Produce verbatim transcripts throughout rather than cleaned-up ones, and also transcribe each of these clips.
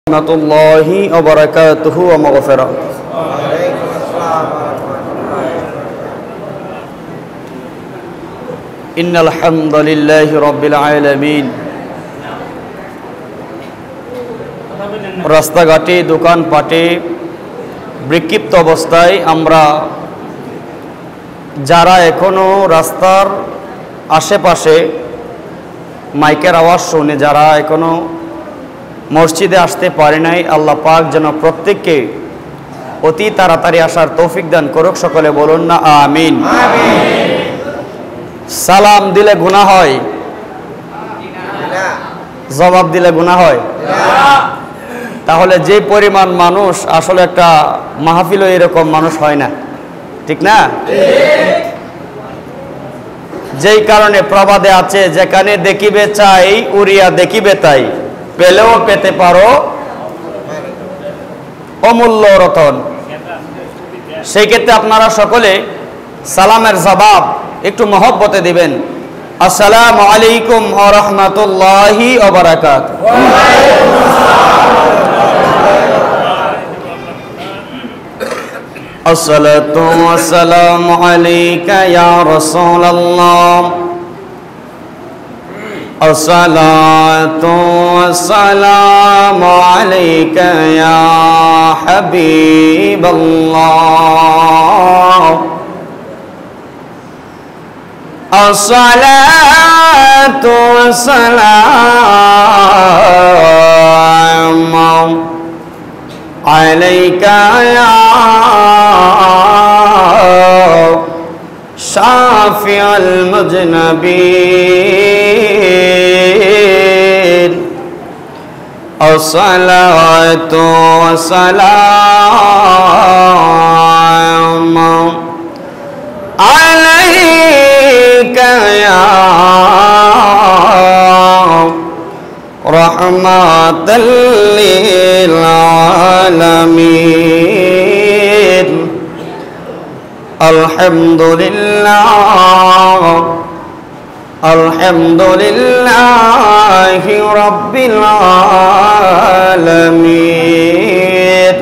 रहमतुल्लाहि व बरकातुहु व मगफिरह। इन्नल हम्दुलिल्लाहि रब्बिल आलामीन। রাস্তাঘাটে দোকানপাটে বিক্ষিপ্ত অবস্থায় আমরা যারা এখনো রাস্তার আশেপাশে মাইকের আওয়াজ শুনে যারা এখনো মসজিদে আসতে পারে নাই, আল্লাহ পাক যেন প্রত্যেককে অতি তাড়াতাড়ি আসার তৌফিক দান করুক। সকলে বলুন না আমিন। সালাম দিলে গুনাহ হয়? জবাব দিলে গুনাহ হয়? তাহলে যে পরিমাণ মানুষ, আসলে একটা মাহফিলও এরকম মানুষ হয় না, ঠিক না? যেই কারণে প্রবাদে আছে, যেখানে দেখিবে চাই উড়িয়া দেখিবে তাই, পেলেও পেতে পারো অমূল্য রতন। সেই ক্ষেত্রে আপনারা সকলে সালামের জবাব একটু মহব্বতে দিবেন। আসসালামু আলাইকুম ওয়া রাহমাতুল্লাহি ওয়া বারাকাতুহু। আসসালাতু ওয়াসসালামু আলাইকা ইয়া রাসূলুল্লাহ। আসসালাতু ওয়াসসালামু আলাইকা ইয়া হাবিবাল্লাহ। আসসালাতু ওয়াসসালামু আলাইকা ইয়া শাফিউল মুজনাবিন। আসসালাতু ওয়াসসালামু আলাইকা ইয়া রাহমাতাল লিল আলামিন। আলহামদুলিল্লাহ আলহামদুলিল্লাহি রাব্বিল আলামিন।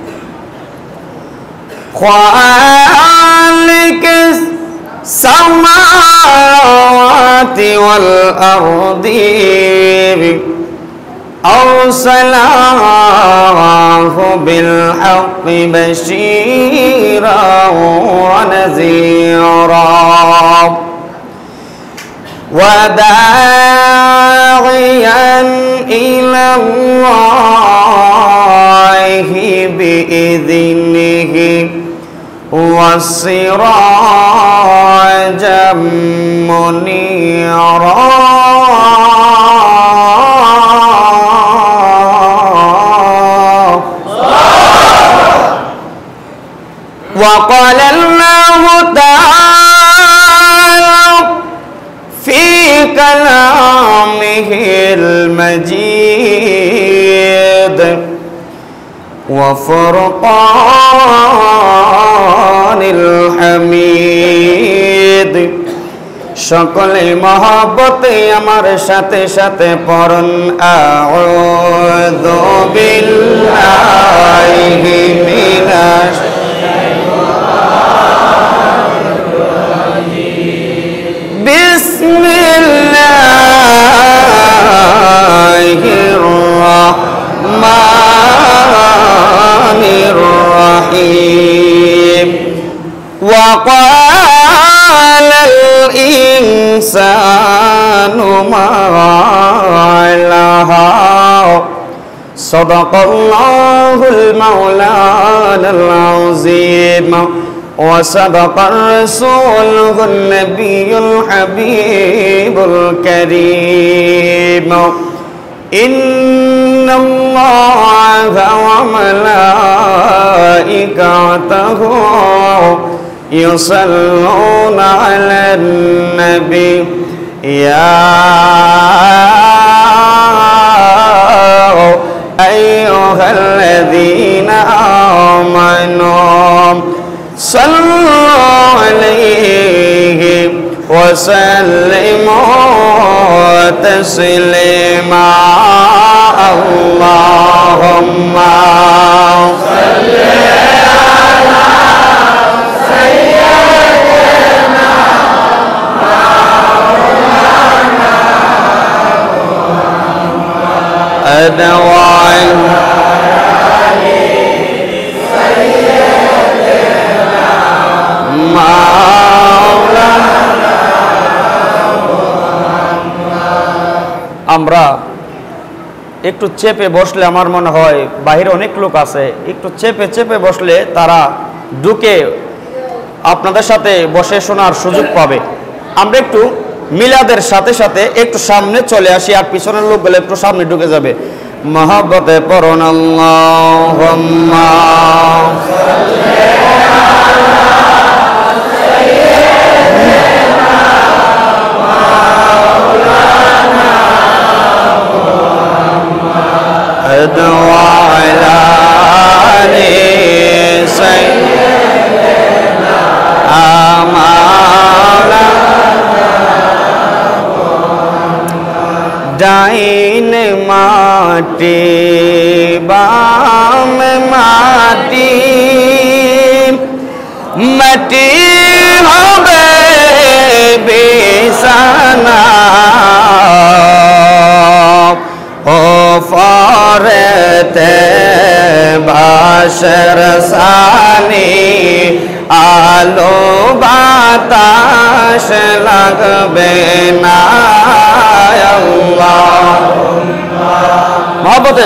খালিকিস সামাওয়াতি ওয়াল আরদি আরসালাহু বিল হাক্কি বাশীরা ওয়া নাযীরা ওয়া দাঈয়ান ইলাল্লাহি বিইذনিহি ওয়া সিরাজাম মুনীরা। وقال الله تعالى في كلامه المجيد وفرقان الحميد। সকলে মহব্বতে আমার সাথে সাথে পড়ুন আউযু বিল্লাহি মিনাশ বিসমিল্লাহির রাহমানির রাহিম। ওয়া ক্বালাল ইনসানু মা লাহা সাদাকাল্লাহুল মাওলানাল আযীম وصدق الرسول النبي الحبيب الكريم. إن الله وملائكته يصلون على النبي يا أيها الذين آمنوا صلوا عليه وسلموا تسليما اللهم আমরা একটু চেপে বসলে আমার মনে হয় বাইরে অনেক লোক আছে, একটু চেপে চেপে বসলে তারা ঢুকে আপনাদের সাথে বসে শোনার সুযোগ পাবে। আমরা একটু মিলাদের সাথে সাথে একটু সামনে চলে আসি, আর পিছনের লোকগুলো একটু সামনে ঢুকে যাবে। মহব্বতে পড়ুন আল্লাহুম্মা ডাইন মাটি বাম মাটি মাটি হবে বিছানা ও ফরেতে বাসর সানি আলো বাতাস লাগবে না। মোহাম্মদ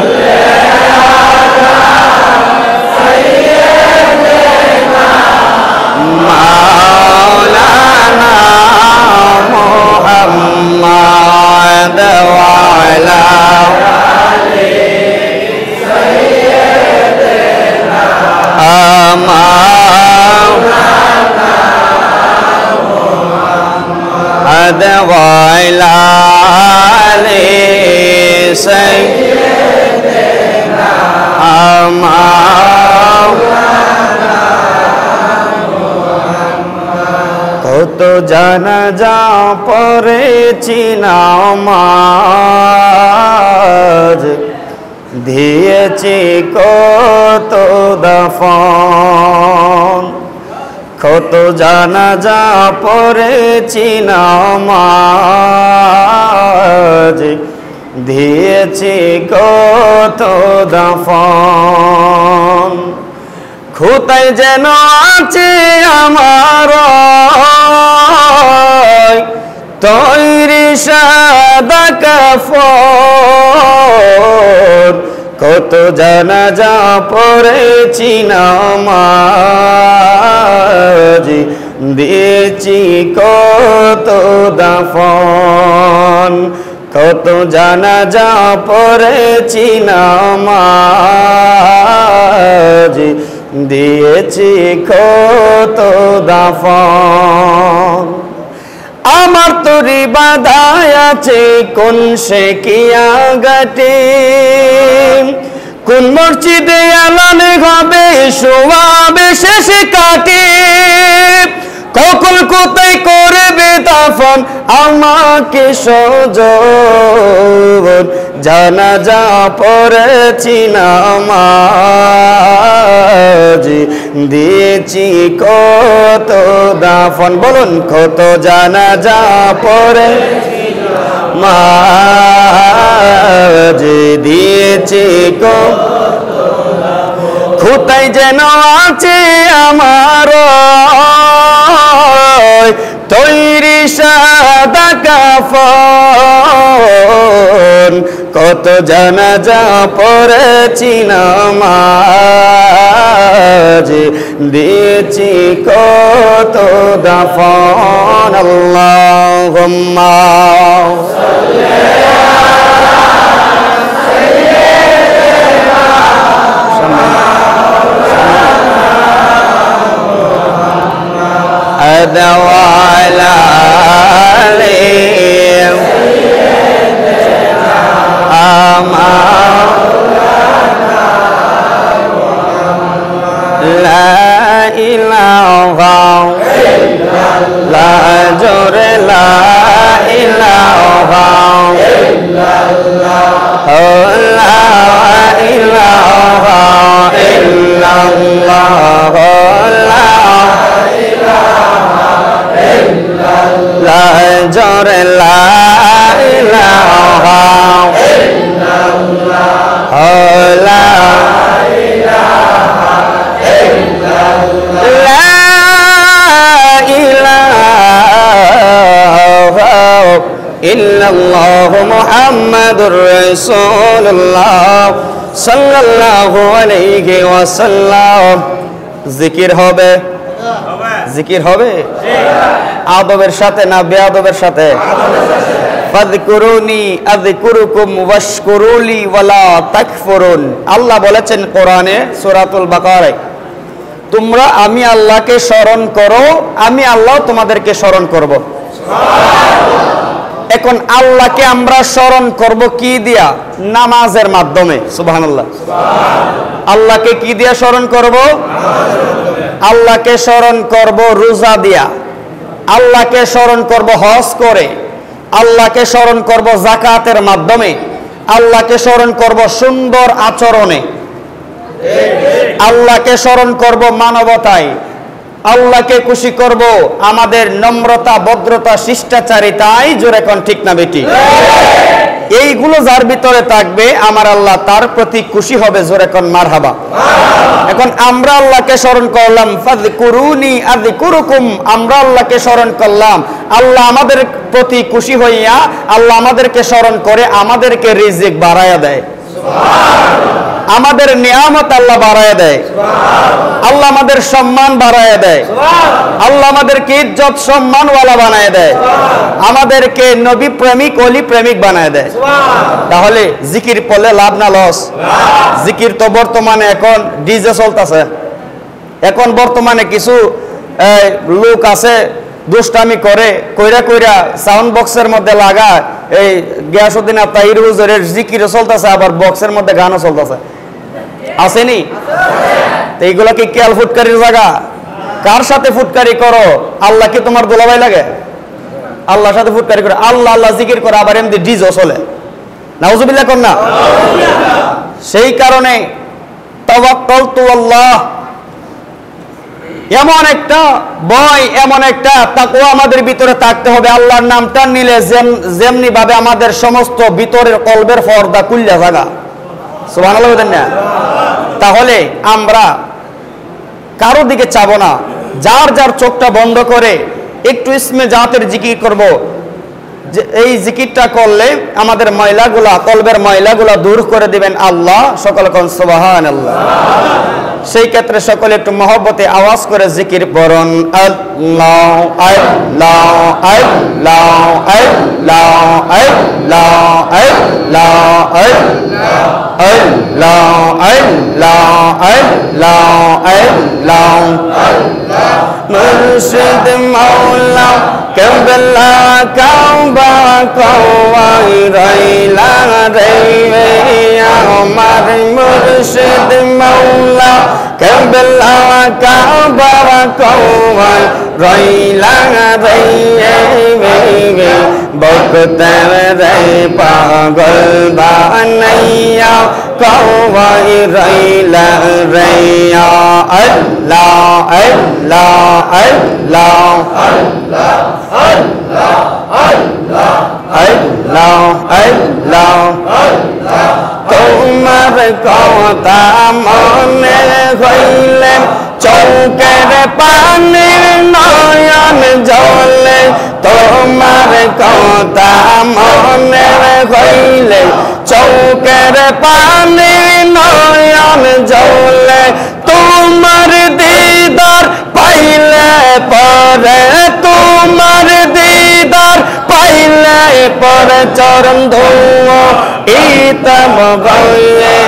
মাওলানা মুহাম্মদ ওয়া আলা محمد وعلى آل سيدنا কত জানাজা পড়েছি নামাজ দিয়েছি কত দাফন, কত জানাজা পড়েছি নামাজ দিয়েছি কত দাফন। কোথায় যেন আছে আমার তৈরি সাদা কাফন, কত জানাজা পড়েছি নামাজ দিয়েছি কত দাফন, কত জানাজা পড়েছি নামাজ দিয়েছি কত দাফন। আমার তরি বাধায় আছে কোন সে কিয়া গাটে, কোন মসজিদে এলান হবে শোয়াবে শেষে কাটে, কখন কোথায় করবে দাফন আমাকে সজন, জানাজা পড়েছি নামাজ দিয়েছি কত দাফন। বলুন কত জানাজা পড়ে মাঝ দিয়েছি কত, কোথায় যেন আছে আমার তৈরি সাদা কাফন, কত জানাজা পড়েছি নামাজ দিয়েছি কত দাফন। আল্লাহুম্মা وعلى آل لا إله إلا لا جور لا إله إلا الله لا إله إلا الله لا إله ইল্লাল্লাহু মুহাম্মাদুর রাসূলুল্লাহ সাল্লাল্লাহু আলাইহি ওয়াসাল্লাম। জিকির হবে, জিকির হবে আদবের সাথে না বেয়াদবের সাথে? ফাযকুরুনি আযকুরুকুম ওয়াশকুরুলি ওয়ালা তাকফুরুন। আল্লাহ বলেছেন কোরআনে সূরাতুল বাকারায়, তোমরা আমি আল্লাহকে স্মরণ করো, আমি আল্লাহ তোমাদেরকে স্মরণ করব। এখন আল্লাহকে আমরা স্মরণ করব কি দিয়া? নামাজের মাধ্যমে। সুবহানাল্লাহ। আল্লাহকে কি দিয়া স্মরণ করব? আল্লাহকে স্মরণ করব রোজা দিয়া, আল্লাহকে স্মরণ করব হজ করে, আল্লাহকে স্মরণ করব যাকাতের মাধ্যমে, আল্লাহকে স্মরণ করব সুন্দর আচরণে, আল্লাহকে স্মরণ করব মানবতায়, আল্লাহকে খুশি করব আমাদের নম্রতা, ভদ্রতা, শিষ্টাচারিতায়। জোরে কোন ঠিক না বেটি? এইগুলো যার ভিতরে থাকবে আমার আল্লাহ তার প্রতি খুশি হবে। জোরে কোন মারহাবা। এখন আমরা আল্লাহকে স্মরণ করলাম, ফাযকুরুনি আযকুরুকুম, আমরা আল্লাহকে স্মরণ করলাম, আল্লাহ আমাদের প্রতি খুশি হইয়া আল্লাহ আমাদেরকে স্মরণ করে আমাদেরকে রিজিক বাড়ায়া দেয়, আমাদের নিয়ামত আল্লাহ বাড়ায়া দেয়, আল্লাহ আমাদের সম্মান বাড়ায়া দেয়, আল্লাহ আমাদেরকে ইজ্জত সম্মানওয়ালা বানায় দেয়, আমাদেরকে নবী প্রেমিক ওলি প্রেমিক বানায় দেয়। তাহলে জিকির পড়লে লাভ না লস? জিকির তো বর্তমানে এখন ডিজে চলতেছে। এখন বর্তমানে কিছু লোক আছে দুষ্টামি করে, কইরা কইরা সাউন্ড বক্সের মধ্যে লাগা এই গিয়াসউদ্দিন আত্তাহির হুজুরের জিকিরও চলতেছে, আবার বক্সের মধ্যে গানও চলতেছে। আসেনি? এইগুলা কি কেয়াল ফুটকারির জায়গা? কার সাথে ফুটকারি করো? আল্লাহ কি তোমার দোলাভাই লাগে? আল্লাহর সাথে ফুটকারি করে আল্লাহ আল্লাহ জিকির করে, আবার এমনি ডিজও চলে। নাউজুবিল্লাহ কর না। সেই কারণে তাওয়াক্কালতু আল্লাহ, এমন একটা ভয়, এমন একটা তাকওয়া আমাদের ভিতরে থাকতে হবে। আল্লাহর নামটা নিলে যেমনি ভাবে আমাদের সমস্ত ভিতরের কলবের পর্দা খুললে জায়গা। সুবহানাল্লাহ বলেন না? তাহলে আমরা কারো দিকে চাবো না, যার যার চোখটা বন্ধ করে একটু ইসমে জাতের জিকির করব। যে এই জিকিরটা করলে আমাদের ময়লাগুলা, কলবের ময়লাগুলা দূর করে দিবেন আল্লাহ। সকলে কোন সুবহানাল্লাহ। সেই ক্ষেত্রে সকলে একটু মহব্বতে আওয়াজ করে জিকির পড়ুন। আল্লাহ আল্লাহ আল্লাহ আল্লাহ আল্লাহ আল্লাহ আল্লাহ আল্লাহ আল্লাহ মুর্শিদ মাওলা কেবলা কাবা কওয়াই রইলা রে আমার মুর্শিদ মাওলা কেবলা কাবা কওয়াই রইলা রে বকতের রে পাগল বানাইয়া কওয়াই রইলা রে আল্লাহ আল্লাহ আল্লাহ আল্লাহ আল্লাহ আল্লাহ আল্লাহ আল্লাহ আল্লাহ তোমার কথা মনে হইলে চৌকের পানি নয়ন জলে, তোমার কথা মনে হইলে চৌকের পানি নয়ন জলে, তোমার দিদার পাইলে পরে, তোমার দিদার পাইলে পরে চরণ ধোয়া ইতম গয়ে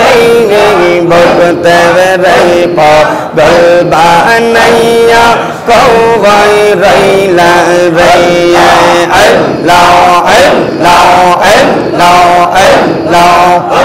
ভক্ত রে পাগল বানাইয়া কওয়াই রইলা রে আল্লাহ আল্লাহ আল্লাহ আল্লাহ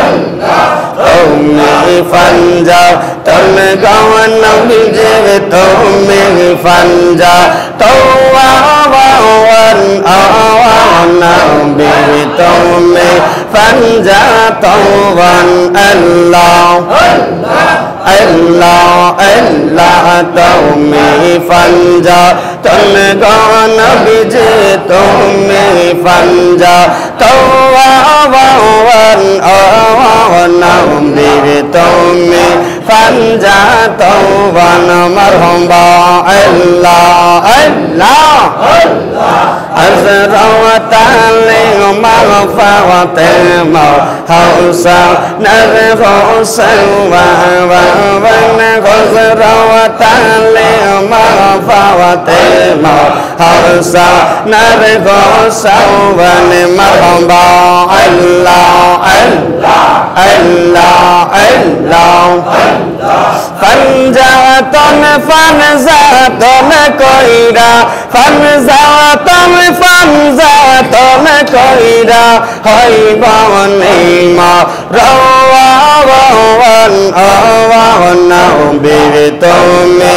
তুমি ফঞ্জা তুমি গাওয়ান বিজে তুমি ফঞ্জা তো আওয়ান আওয়ান বি তুমি ফঞ্জা তোয়ান আল্লাহ আল্লাহ আল্লাহ তুমি ফঞ্জা তুমি গাওয়ান বিজে তুমি ফঞ্জা তো আওয়ান আওয়ান বি তুমি ফঞ্জা पंजातवन मरहबा अल्लाह अल्लाह हज़रत अली मग़फ़िरत मौसा नज़र हुसैन हज़रत अली मग़फ़िरत मौसा नज़र हुसैन मरहबा अल्लाह अल्लाह अल्लाह अल्लाह पंजातन फनजातन कोइरा फनजातन फनजातन कोइरा हईबन मा रवावन अवावन बीर तुमे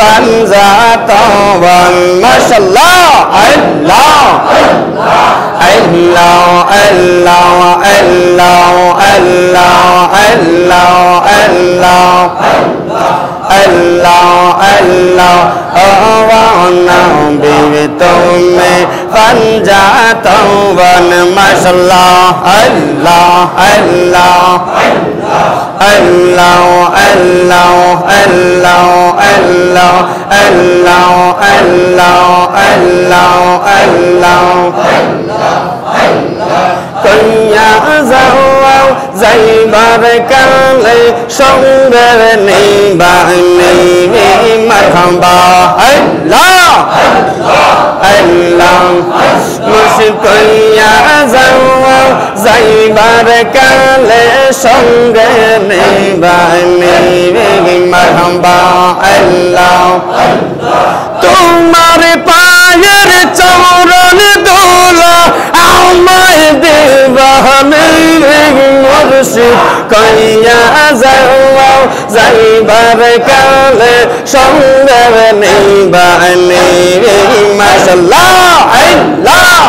फनजातवन माशाअल्लाह अल्लाह अल्लाह अल्लाह अल्लाह अल्लाह अल्लाह अल्लाह अल्लाह अल्लाह अवाना बीवी तुम्हें पंजातवन माशाअल्लाह अल्लाह अल्लाह अल्लाह अल्लाह अल्लाह अल्लाह अल्लाह अल्लाह अल्लाह अल्लाह कन्या जाओ जाइबार काले संगर निबानी मरहबा अल्लाह अल्लाह मुस्कुया जाओ जाइबार काले संगर निबानी मरहबा अल्लाह तुम्हारे पायर चौरन दूला आमाय देवाने मुर्शिद कन्या जाओ जाइबार काले संगर निबानी माशाअल्लाह अल्लाह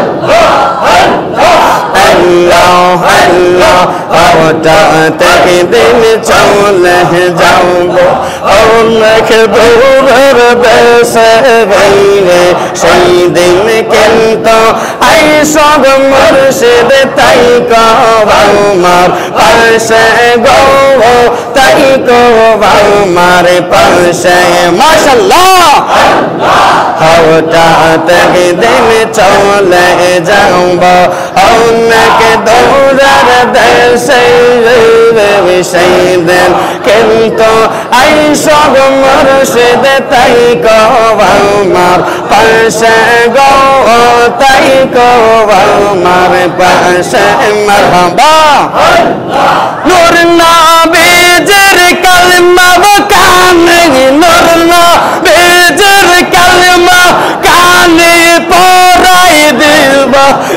अल्लाह अल्लाह औटाते दिन चले जाऊंगो অনেক দূরের দেশে গেলে সেই দিন কিন্তু আই সব মুর্শিদ তাই কবার পাশে গো তাই কবার পাশে মাশাআল্লাহ হঠাৎ দিন চলে যাব অনেক দূরের দেশে সেই দিন কিন্তু আই সব মুর্শিদ তাই কবার পাশে গো তাই কবার পাশে মারহাবা নূর নবীর কালিমা কানে নূর নবীর কালিমা কানে পড়াই দিব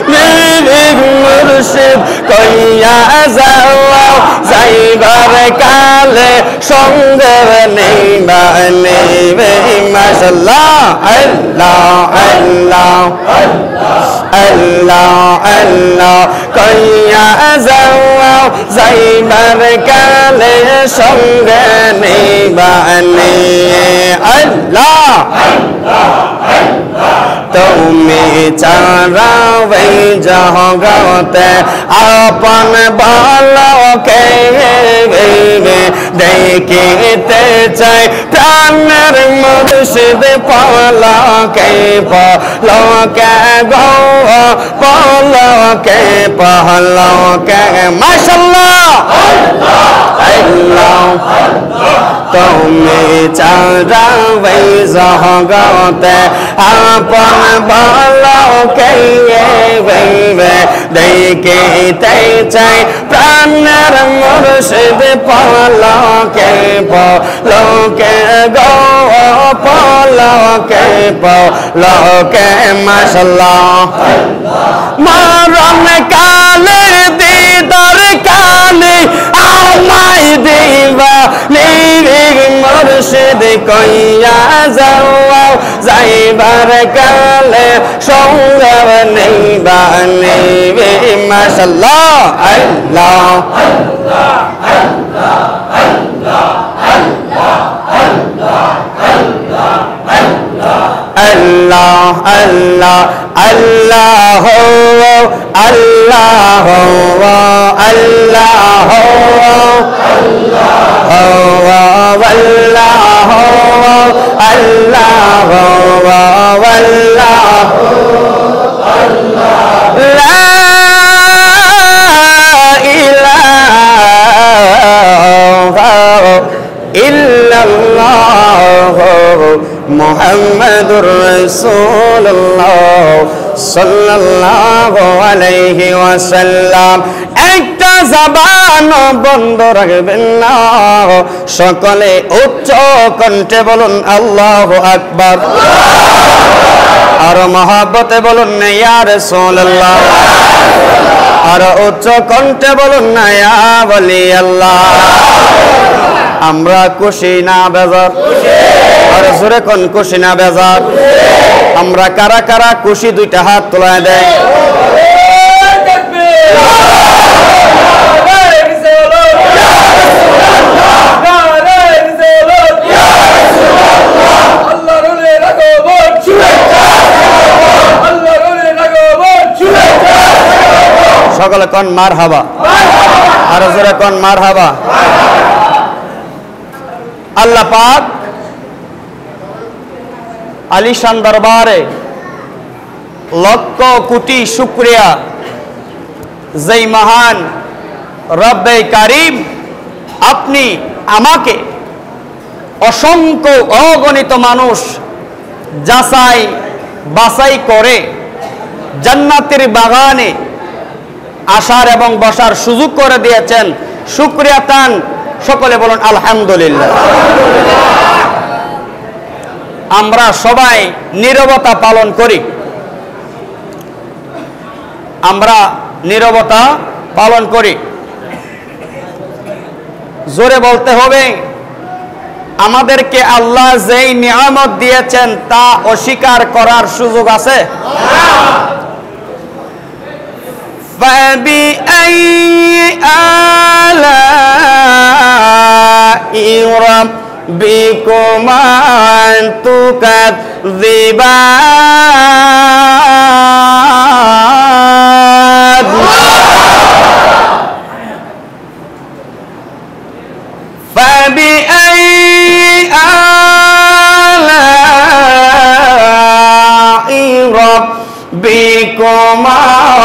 মুর্শিদ কইয়া যাও যাইবার কালে সঙ্গে নেবা নেবে মাশাআল্লাহ আল্লাহ আল্লাহ আল্লাহ আল্লাহ কইয়া যাও যাইবার কালে সঙ্গে নেবা নে আল্লাহ তুমি চারাবে জগতে আপন ভালোকে দেখিতে চাই প্রাণের মুর্শিদ পালকে পালকে গো পালকে পালকে মাশাআল্লাহ আল্লাহ তুমি চারাবে জগতে আপন ভালোকে দেখিতে চাই প্রাণের মুর্শিদ পালকে পালকে গো পালকে পালকে মাশাআল্লাহ মরণ কালের দিদার কালে আমায় দিবা মুর্শিদ কইয়া যাও যাইবার কালে সঙ্গে নেবা নেবে মাশাআল্লাহ আল্লাহ আল্লাহ আল্লাহ আল্লাহ আল্লাহ আল্লাহ আল্লাহ আল্লাহ আল্লাহ আল্লাহ আল্লাহ মুহাম্মাদুর রাসূলুল্লাহ সাল্লাল্লাহু আলাইহি ওয়াসাল্লাম। একটা জবান বন্ধ রাখবেন না, সকলে উচ্চ কণ্ঠে বলুন আল্লাহু আকবার। আর মহব্বতে বলুন না ইয়া রাসূলুল্লাহ। আর উচ্চ কণ্ঠে বলুন না ইয়া ওলি আল্লাহ। আমরা খুশি না বেজার? আর জোরে কোন খুশি না বেজার? আমরা কারা কারা খুশি দুইটা হাত তোলায় দেয়। সকলে কোন মার হাবা। আর জোরে কোন মার হাবা। আল্লাহ পাক আলিশান দরবারে লক্ষ কোটি শুকরিয়া, যেই মহান রব্বে কারীম আপনি আমাকে অসংখ্য অগণিত মানুষ যাচাই বাছাই করে জান্নাতের বাগানে আসার এবং বসার সুযোগ করে দিয়েছেন। শুকরিয়া তান সকলে বলুন আলহামদুলিল্লাহ। আমরা সবাই নীরবতা পালন করি। আমরা নীরবতা পালন করি। জোরে বলতে হবে, আমাদেরকে আল্লাহ যেই নিয়ামত দিয়েছেন তা অস্বীকার করার সুযোগ আছে? فبأي آلاء ربكما تكذبان فبأي آلاء ربكما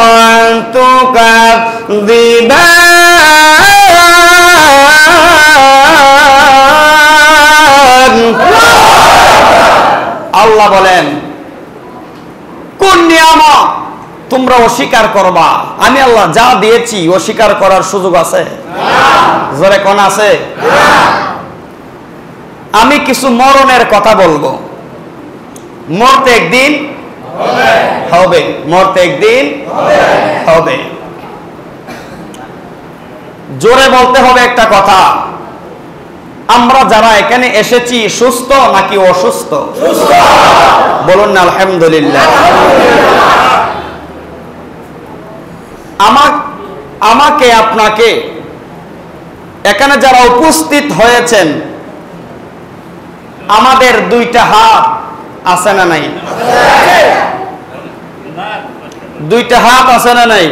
আল্লাহ বলেন, কোন নিয়ামত তোমরা অস্বীকার করবা? আমি আল্লাহ যা দিয়েছি অস্বীকার করার সুযোগ আছে? জোরে কোন আছে? আমি কিছু মরণের কথা বলবো। মরতে একদিন হবে, মরতে একদিন হবে। জোরে বলতে হবে একটা কথা, আমরা যারা এখানে এসেছি সুস্থ নাকি অসুস্থ? বলুন না আলহামদুলিল্লাহ। আমাকে আপনাকে এখানে যারা উপস্থিত হয়েছেন, আমাদের দুইটা হাত আছে না নাই? দুইটা হাত আছে না নাই?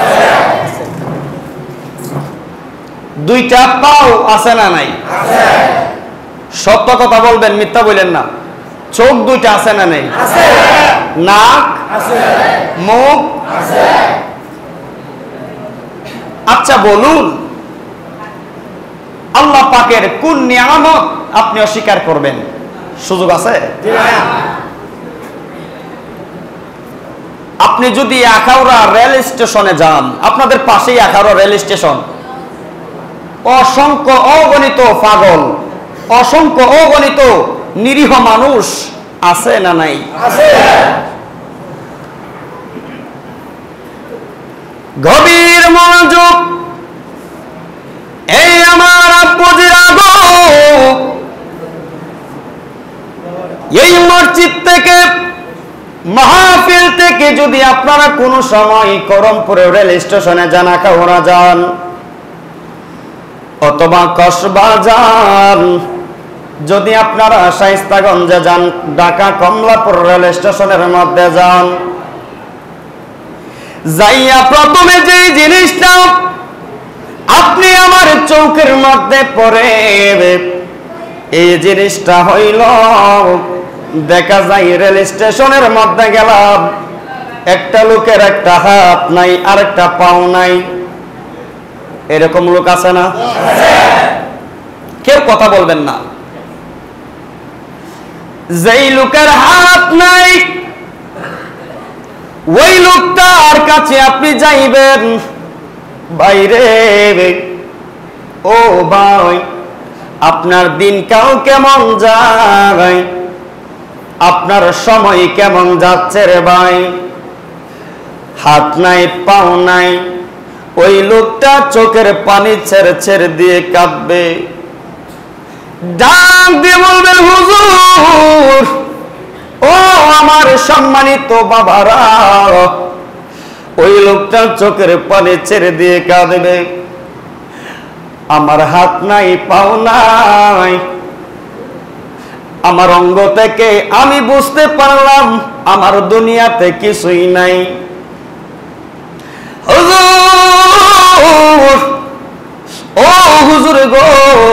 দুইটা পাও আছে না নাই? সত্য কথা বলবেন, মিথ্যা বলেন না। চোখ দুইটা আছে না নাই? নাক, মুখ। আচ্ছা বলুন, আল্লাহ পাকের কোন নিয়ামত আপনি অস্বীকার করবেন? সুযোগ আছে? আপনি যদি আখাউড়া রেল স্টেশনে যান, আপনাদের পাশেই আখাউড়া রেল স্টেশন, অসংখ্য অগণিত পাগল, অসংখ্য অগণিত নিরীহ মানুষ আছে না নাই? গভীর মনোযোগ, এই আমার আব্বুজিরা গো, এই মসজিদ থেকে মাহফিল থেকে যদি আপনারা কোনো সময় করমপুরে রেল স্টেশনে যান, আখাউড়া যান অথবা কসবা যান, যদি আপনারা শায়েস্তাগঞ্জে যান, ঢাকা কমলাপুর রেল স্টেশনের মধ্যে যান, যাইয়া প্রথমে যে জিনিসটা আপনি আমার চোখের মধ্যে পড়ে, এই জিনিসটা হইল, দেখা যায় রেল স্টেশনের মধ্যে গেলাম, একটা লোকের একটা হাত নাই আর একটা পাও নাই। এরকম লোক আছে না? কেউ কথা বলবেন না। যেই লোকের হাত নাই ওই লোকটার কাছে আপনি যাইবেন, বাইরে ও ভাই আপনার দিন কাল কেমন যায়, আপনার সময় কেমন যাচ্ছে রে ভাই, হাত নাই পাও নাই। ওই লোকটা চোখের পানি ছেড়ে ছেড়ে দিয়ে কাঁদবে, ডাক দিয়ে বলবেন হুজুর ও আমার সম্মানিত বাবারা। ওই লোকটা চোখের পানি ছেড়ে দিয়ে কাঁদবে, আমার হাত নাই পাও নাই, আমার অঙ্গ থেকে আমি বুঝতে পারলাম আমার দুনিয়াতে কিছুই নাই। হুজুর ও হুজুর গো,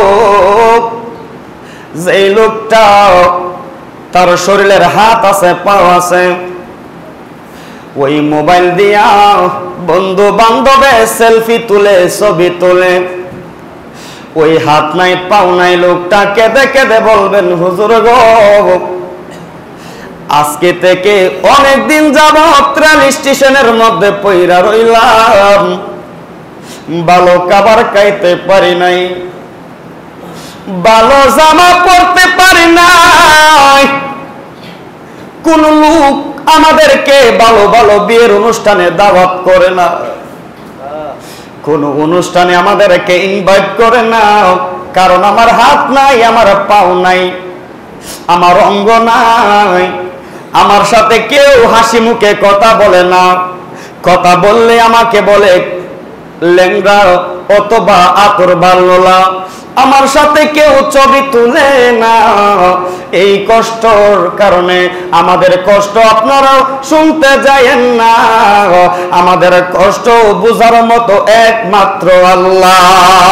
যে লোকটা তার শরীরের হাত আছে পাও আছে, ওই মোবাইল দিয়া বন্ধু বান্ধবে সেলফি তুলে ছবি তুলে, ওই হাত নাই পাও নাই লোকটা কেঁদে কেঁদে বলবেন হুজুর গো আজকে থেকে অনেক দিন যাবত রেল স্টেশনের মধ্যে পইরা রইলাম, ভালো খাবার খাইতে পারি নাই, ভালো জামা পরতে পারি নাই, কোন লোক আমাদেরকে ভালো ভালো বিয়ের অনুষ্ঠানে দাওয়াত করে না, কোন অনুষ্ঠানে আমাদেরকে ইনভাইট করে না, কারণ আমার হাত নাই, আমার পাও নাই, আমার অঙ্গ নাই, আমার সাথে কেউ হাসি মুখে কথা বলে না, কথা বললে আমাকে বলে লেংড়া অথবা আতর বাল্লা, আমার সাথে কেউ ছবি তুলে না। এই কষ্টর কারণে আমাদের কষ্ট আপনারাও শুনতে যায়েন না, আমাদের কষ্ট বুঝার মতো একমাত্র আল্লাহ।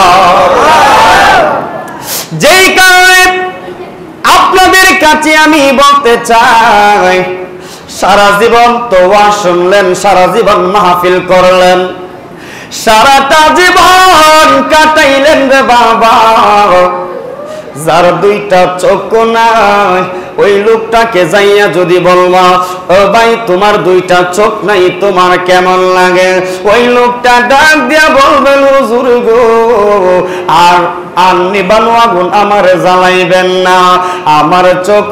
যেই কারণে আপনাদের কাছে আমি বলতে চাই, সারা জীবন তো ওয়াজ শুনলেন, সারা জীবন মাহফিল করলেন, সারাটা জীবন কাটাইলেন রে বাবা, যার দুইটা চোখ নাই ওই লোকটাকে যাইয়া যদি বলবা ও ভাই তোমার দুইটা চোখ নাই তোমার কেমন লাগে, ওই লোকটা ডাক দিয়া বলবেন হুজুর গো আর আর নিবানো আগুন আমার জ্বালাইবেন না, আমার চোখ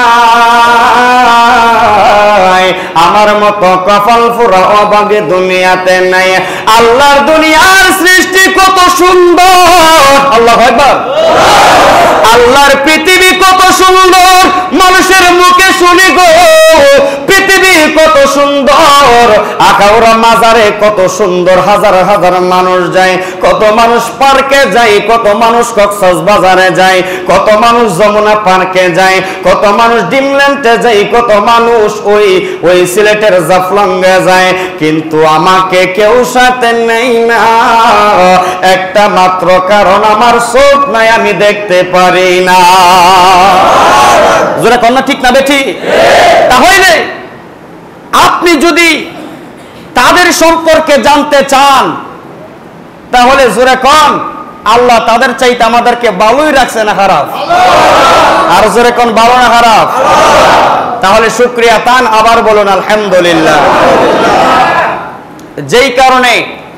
নাই, আমার মতো কপাল ফুরা অভাগে দুনিয়াতে নাই। আল্লাহর দুনিয়ার সৃষ্টি কত সুন্দর, আল্লাহু আকবার, আল্লাহর পৃথিবী কত সুন্দর, মানুষের মুখে শুনি গো পৃথিবী কত সুন্দর, আখাউড়া মাজারে কত সুন্দর, হাজার হাজার মানুষ যায়, কত মানুষ পার্কে যায়, কত মানুষ কক্সবাজারে যায়, কত মানুষ যমুনা পার্কে যায়, কত মানুষ ডিমল্যান্ডে যায়, কত মানুষ ওই ওই সিলেটের জাফলংয়ে যায়, কিন্তু আমাকে কেউ সাথে নেই না, একটা মাত্র কারণ আমার চোখ নাই, আমি দেখতে পারি না। জোরে কন্যা ঠিক না বেঠি? তাহলে আপনি যদি তাদের সম্পর্কে জানতে চান তাহলে জোরে কন আল্লাহ তাদের চাইতে আমাদেরকে ভালোই রাখছে না খারাপ? আর জোরে কোন ভালো না খারাপ? তাহলে শুকরিয়া তান আবার বলুন আলহামদুলিল্লাহ। যেই কারণে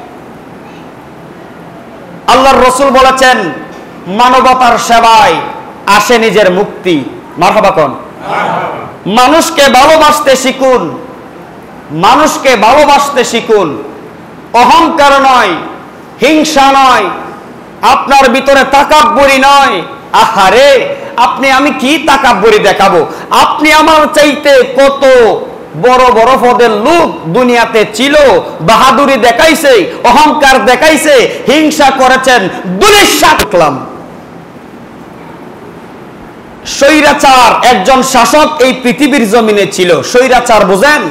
আল্লাহর রাসূল বলেছেন মানবতার সেবায় আসে নিজের মুক্তি। মারহাবা কোন? মানুষকে ভালোবাসতে শিখুন, মানুষকে ভালোবাসতে শিখুন, অহংকার নয়, হিংসা নয়, আপনার ভিতরে তাকাব্বুরি নয়। আহারে আপনি আমি কি তাকাব্বুরি দেখাবো? আপনি আমার চাইতে কত বড় বড় পদের লোক দুনিয়াতে ছিল, বাহাদুরি দেখাইছে, অহংকার দেখাইছে, হিংসা করেছেন, দুলিশা দেখলাম। স্বৈরাচার একজন শাসক এই পৃথিবীর জমিনে ছিল। স্বৈরাচার বুঝেন?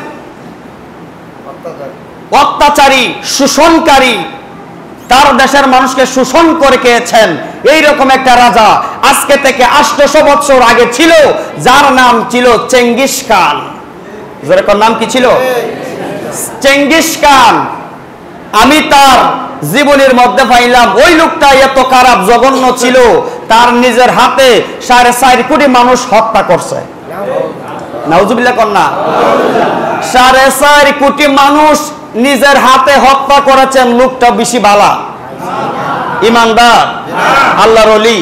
অত্যাচারী, শোষণকারী, তার দেশের মানুষকে শোষণ করে খেয়েছেন এইরকম একটা রাজা আজকে থেকে আটশো বছর আগে ছিল, যার নাম ছিল চেঙ্গিস খান। যেরকম নাম কি ছিল? Genghis Khan. আমি তার জীবনের মধ্যে পাইলাম ওই লোকটা এত খারাপ জঘন্য ছিল, তার নিজের হাতে সাড়ে চার কোটি মানুষ হত্যা করছে। নাউজুবিল্লাহ কন্যা। সাড়ে চার কোটি মানুষ নিজের হাতে হত্যা করেছেন, লোকটা বেশি বালা, ইমানদার, আল্লাহর ওলি?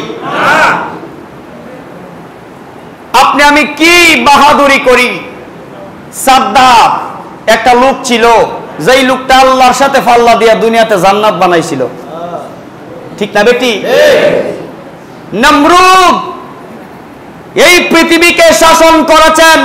আপনি আমি কি বাহাদুরি করি? সাদ্দাত একটা লোক ছিল, যেই লোকটা আল্লাহর সাথে পাল্লা দিয়া দুনিয়াতে জান্নাত বানাইছিল, ঠিক না বেটি? নমরুদ এই পৃথিবীকে শাসন করেছেন,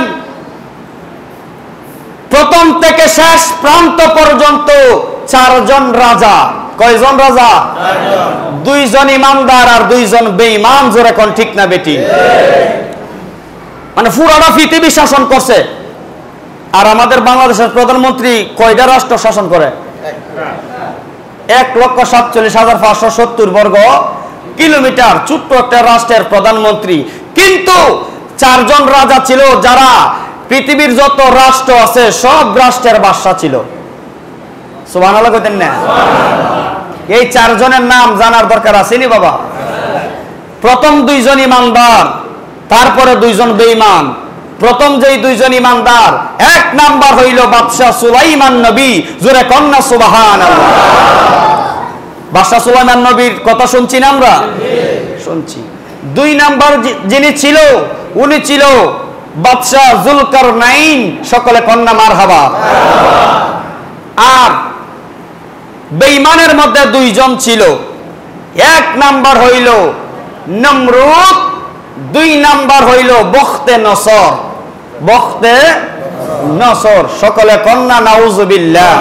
প্রথম থেকে শেষ প্রান্ত পর্যন্ত চারজন রাজা। কয়জন রাজা? দুইজন ইমানদার আর দুইজন বেঈমান। জোরে কোন ঠিক না বেটি? মানে পুরোটা পৃথিবী শাসন করছে। আর আমাদের বাংলাদেশের প্রধানমন্ত্রী কয়টা রাষ্ট্র শাসন করে? এক লক্ষ সাতচল্লিশ হাজার পাঁচশো সত্তর বর্গ কিলোমিটার ছোট্ট একটা রাষ্ট্রের প্রধানমন্ত্রী। কিন্তু চারজন রাজা ছিল যারা পৃথিবীর যত রাষ্ট্র আছে সব রাষ্ট্রের বাদশা ছিল। সুবহানাল্লাহ কইতেন না? এই চারজনের নাম জানার দরকার আছে নি বাবা? প্রথম দুইজন ইমানদার, তারপরে দুইজন বেঈমান। প্রথম যেই দুইজন ইমানদার, এক নাম্বার হইল বাদশা সুলাইমান নবী। জোরে কন্যা সুবহানাল্লাহ। বাদশা সুলাইমান নবীর কথা শুনছি না আমরা? শুনছি। দুই নাম্বার যিনি ছিল উনি ছিল বাদশা যুলকারনাইন। সকলে কন্যা মারহাবা। আর বেঈমানের মধ্যে দুইজন ছিল, এক নাম্বার হইল নমরুদ, দুই নাম্বার হইল বখতে নসর। বখতে নসর। সকলে কন্যা নাউজুবিল্লাহ।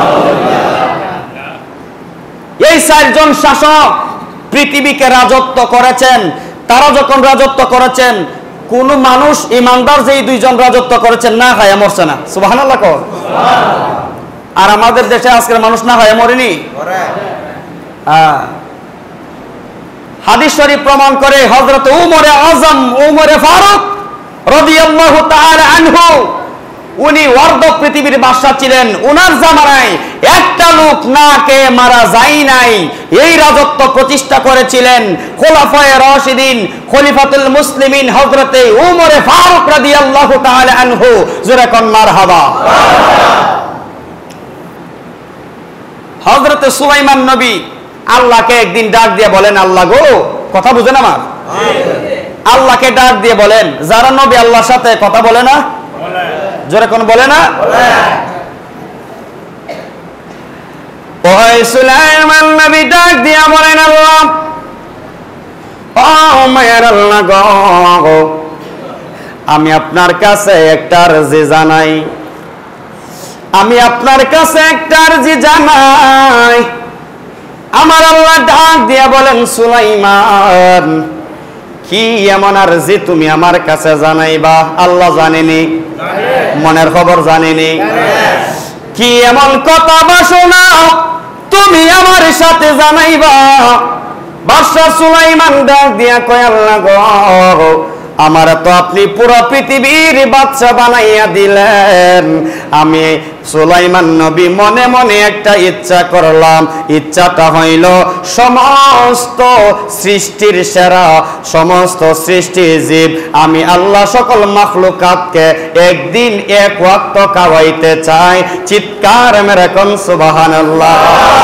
এই চারজন শাসক পৃথিবীকে রাজত্ব করেছেন। তারা যখন রাজত্ব করেছেন, কোন মানুষ ইমানদার যেই দুইজন রাজত্ব করেছেন না খায় মরছে না। সুবহানাল্লাহ কর। আর আমাদের দেশে আজকের মানুষ না খায় মরেনি। হাদিস শরীফ প্রমাণ করে হযরত উমরে আযম উমরে ফারুক রাদিয়াল্লাহু তাআলা আনহু, উনি অর্ধ পৃথিবীর বাদশা ছিলেন। উনার জামানায় একটা লোক না কে মারা যায় নাই। এই রাজত্ব প্রতিষ্ঠা করেছিলেন খোলাফায়ে রাশিদিন, খলিফাতুল মুসলিমিন হযরতে উমরে ফারুক রাদিয়াল্লাহু তাআলা আনহু। জোরে কোন মারহাবা। হযরতে সুলাইমান নবী আল্লাহকে একদিন ডাক দিয়ে বলেন, আল্লাহ গো, কথা বুঝেন আমার? আল্লাহকে ডাক দিয়ে বলেন, যারা নবী আল্লাহর সাথে কথা বলে না, জোরে কোন বলে না, ওই সুলাইমান নবী ডাক দিয়া বলেন, আল্লাহ, ও মায়ের আল্লাহ গো, আমি আপনার কাছে একটা আরজি জানাই। আমি আপনার কাছে একটা আরজি জানাই। আমার আল্লাহ ডাক দিয়া বলেন, সুলাইমান, কি এমন আরজি তুমি আমার কাছে জানাইবা? আল্লাহ জানেনি, মনের খবর জানেনি। কি এমন কথা বাসনা তুমি আমার সাথে জানাইবা? বাদশা সুলাইমান ডাক দিয়া কয়, আল্লাহ গো, আমার তো আপনি পুরো পৃথিবীর বাদশা বানাইয়া দিলেন। আমি সুলাইমান নবী মনে মনে একটা ইচ্ছা করলাম। ইচ্ছাটা হইল সমস্ত সৃষ্টির সেরা, সমস্ত সৃষ্টি জীব আমি আল্লাহ সকল মাখলুকাতকে একদিন এক ওয়াক্ত খাওয়াইতে চাই। চিৎকার মেরে কোন সুবহানাল্লাহ।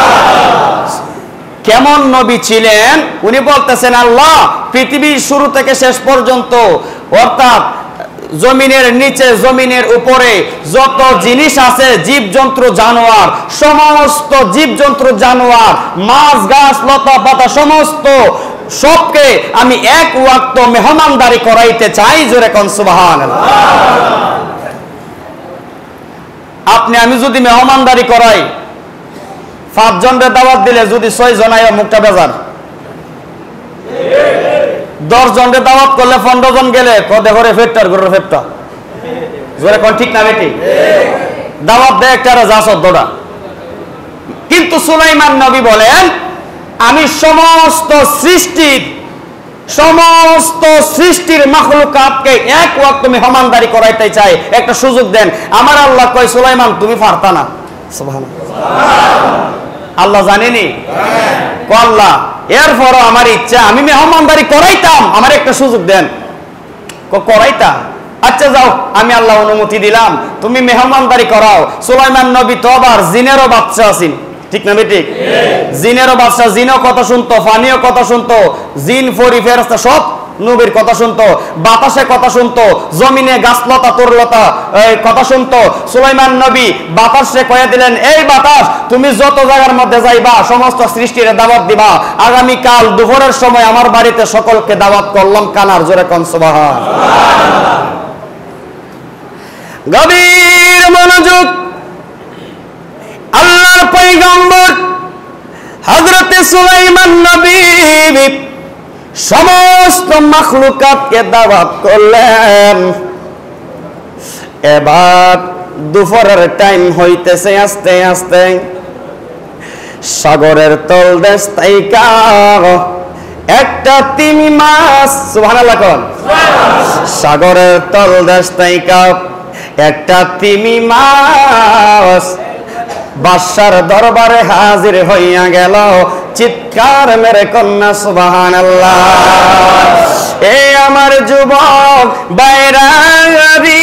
কেমন নবী ছিলেন? উনি বলতেছেন, আল্লাহ, পৃথিবীর শুরু থেকে শেষ পর্যন্ত, অর্থাৎ জমিনের নিচে জমিনের উপরে যত জিনিস আছে, জীবজন্তু জানোয়ার, সমস্ত জীবজন্তু জানোয়ার, মাছ গাছ লতা পাতা সমস্ত সবকে আমি এক ওয়াক্ত মেহমানদারি করাইতে চাই। জোরে কোন সুবহানাল্লাহ। আপনি আমি যদি মেহমানদারি করাই, পাঁচ জনের দাওয়াত দিলে যদি ছয় জন আয় মুখটা বেজার, দশ জনের দাওয়াত করলে পনেরো জন গেলে কদে করে ফেরটার করে ফেরটা। জোরে কোন ঠিক না বেটি? দাওয়াত দেয় একটা যা চোদ্দটা। কিন্তু সুলাইমান নবী বলেন, আমি সমস্ত সৃষ্টির সমস্ত সৃষ্টির মাখলুকাতকে এক ওয়াক্ত মেহমানদারি করাইতে চাই, একটা সুযোগ দেন। আমার আল্লাহ কয়, সুলাইমান তুমি পারতা না। সুবহানাল্লাহ। আল্লাহ জানেনি? আল্লাহ, এরপর আমার ইচ্ছা, আমি মেহমানদারি করাইতাম, আমার একটা সুযোগ দেন। করাইতা আচ্ছা যাও, আমি আল্লাহ অনুমতি দিলাম, তুমি মেহমানদারি করাও। সুলাইমান নবী তো আবার জিনেরও বাচ্চা আছেন, ঠিক না বেঠিক? জিনেরও বাচ্চা, জিনও কথা শুনতো, ফানিও কথা শুনতো, জিন ফরি ফেরেশতা সব নবীর কথা শুনতো, বাতাসে কথা শুনতো, জমিনে গাছলতা তরলতা কথা শুনতো। সুলাইমান নবী বাতাসে কয়ে দিলেন, এই বাতাস তুমি যত জায়গার মধ্যে যাইবা সমস্ত সৃষ্টির দাওয়াত দিবা, আগামী কাল দুপুরের সময় আমার বাড়িতে সকলকে দাওয়াত করলাম। কানার জোরে কোন সুবহান। গভীর মনোযোগ। আল্লাহর পয়গম্বর হযরত সুলাইমান নবী সমস্ত মাখলুকাতকে দাওয়াত করলেন। এবার দুপুরের টাইম হইতেছে, আস্তে আস্তে সাগরের তলদেশ থেকে একটা তিমি মাছ, সুবহানাল্লাহ কোন, সাগরের তলদেশ থেকে একটা তিমি মাছ বাদশার দরবারে হাজির হইয়া গেল। চিৎকার মেরে কন্যা সুবহানাল্লাহ। এ আমার যুবক বাইরারি,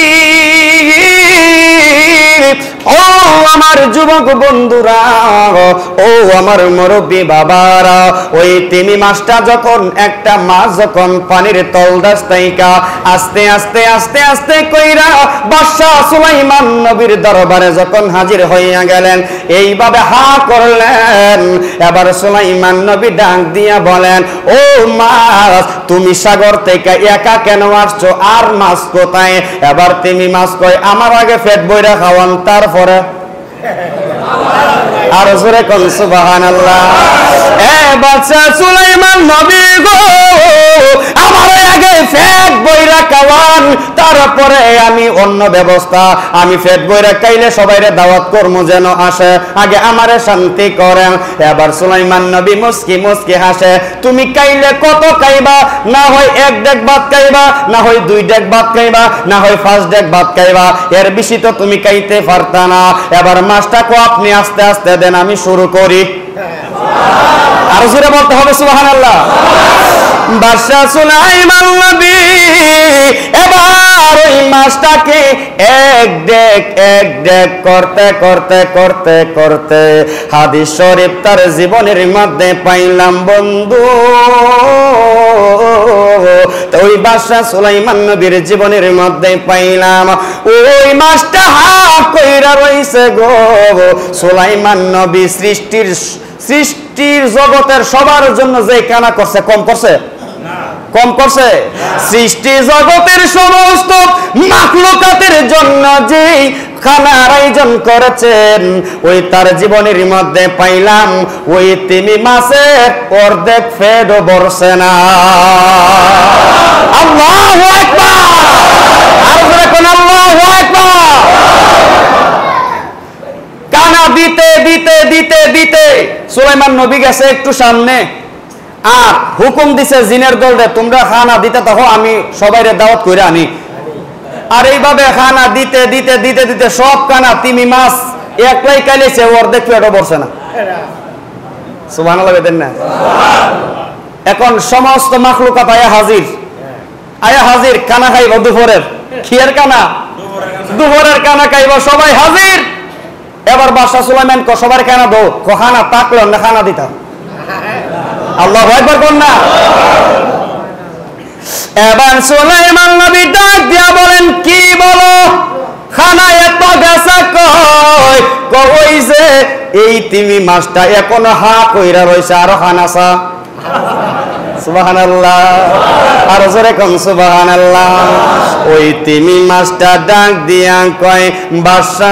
ও আমার যুবক বন্ধুরা, ও আমার মুরব্বী বাবারা, ওই তিমি মাছটা যখন একটা মাছ যখন পানির তলদেশ থেকে আস্তে আস্তে আস্তে আস্তে কইরা বাদশা সুলাইমান নবীর দরবারে যখন হাজির হইয়া গেলেন, এইভাবে হা করলেন। এবার সুলাইমান নবী ডাক দিয়া বলেন, ও মাছ তুমি সাগর থেকে একা কেন আসছো, আর মাছ কোথায়? এবার তিমি মাছ কয়, আমার আগে পেট বইরা খাওয়ান, তারপরে আর জোরে কোন সুবহানাল্লাহ। এ বাদশা সুলাইমান নবী গো, আমার আগে পেট বইরা খাওয়ান, তারপরে আমি অন্য ব্যবস্থা, আমি পেট বইরা খাইলে সবাইরে দাওয়াত করবো যেন আসে, আগে আমারে শান্তি করেন। এবার সুলাইমান নবী মুস্কি মুস্কি হাসে, তুমি খাইলে কত খাইবা? না হয় এক ডেক ভাত খাইবা, না হয় দুই ডেক ভাত খাইবা, না হয় পাঁচ ডেক ভাত খাইবা, এর বেশি তো তুমি খাইতে পারতা না। এবার মাছটাকে আপনি আস্তে আস্তে দেন, আমি শুরু করি। আর জোরে বলতে হবে সুবহানাল্লাহ। বাদশা সুলাইমান নবী এবার ওই মাছটাকে এক ডেক এক ডেক করতে করতে করতে করতে হাদিস শরীফ তার জীবনের মধ্যে পাইলাম বন্ধু। তো ওই বাদশা সুলাইমান নবীর জীবনের মধ্যে পাইলাম ওই মাছটা হাফ কইরা রইছে গো। সুলাইমান নবী সৃষ্টির সৃষ্টির জগতের সবার জন্য যে কানা করছে, কম করছে? কম করছে? সৃষ্টি জগতের সমস্ত মাখলুকাতের জন্য যে খানার আয়োজন করেছেন, ওই তার জীবনের মধ্যে পাইলাম ওই তিমি মাছের অর্ধেক পেটও ভরছে না। আল্লাহু আকবার। আর জোরে কোন আল্লাহু আকবার। কানা দিতে দিতে দিতে দিতে সুলাইমান নবী গেছে একটু সামনে, আর হুকুম দিছে জিনের দলরে, তোমরা খানা দিতে থাকো, আমি সবাইরে দাওয়াত করে আনি। আর এইভাবে খানা দিতে দিতে দিতে দিতে সব কানা তিমি মাছ একলাই কাইলেছে, অর্ধেক পেটও ভরছে না। সুবহানাল্লাহ দেন না? এখন সমস্ত মাখলুকাত আয়া হাজির, আয়া হাজির, কানা খাইব দুপুরের, খিয়ের কানা, দুপুরের কানা খাইব, সবাই হাজির। এবার বাদশা সুলাইমান ক সবার কানা দো, খানা তাকলো না খানা দিতাম। আল্লাহু আকবার কোন না? এবার সুলাইমান নবী ডাক দিয়া বলেন, কি বলো? খানা এত গেছে কই? কই যে এই তিমি মাছটা এখনো হা কইরা রইছে, আরো খানাসা। সুবহানাল্লাহ। আর জোরে কোন সুবহানাল্লাহ। ওই তিমি মাছটা ডাক দিয়া কয়, বাদশা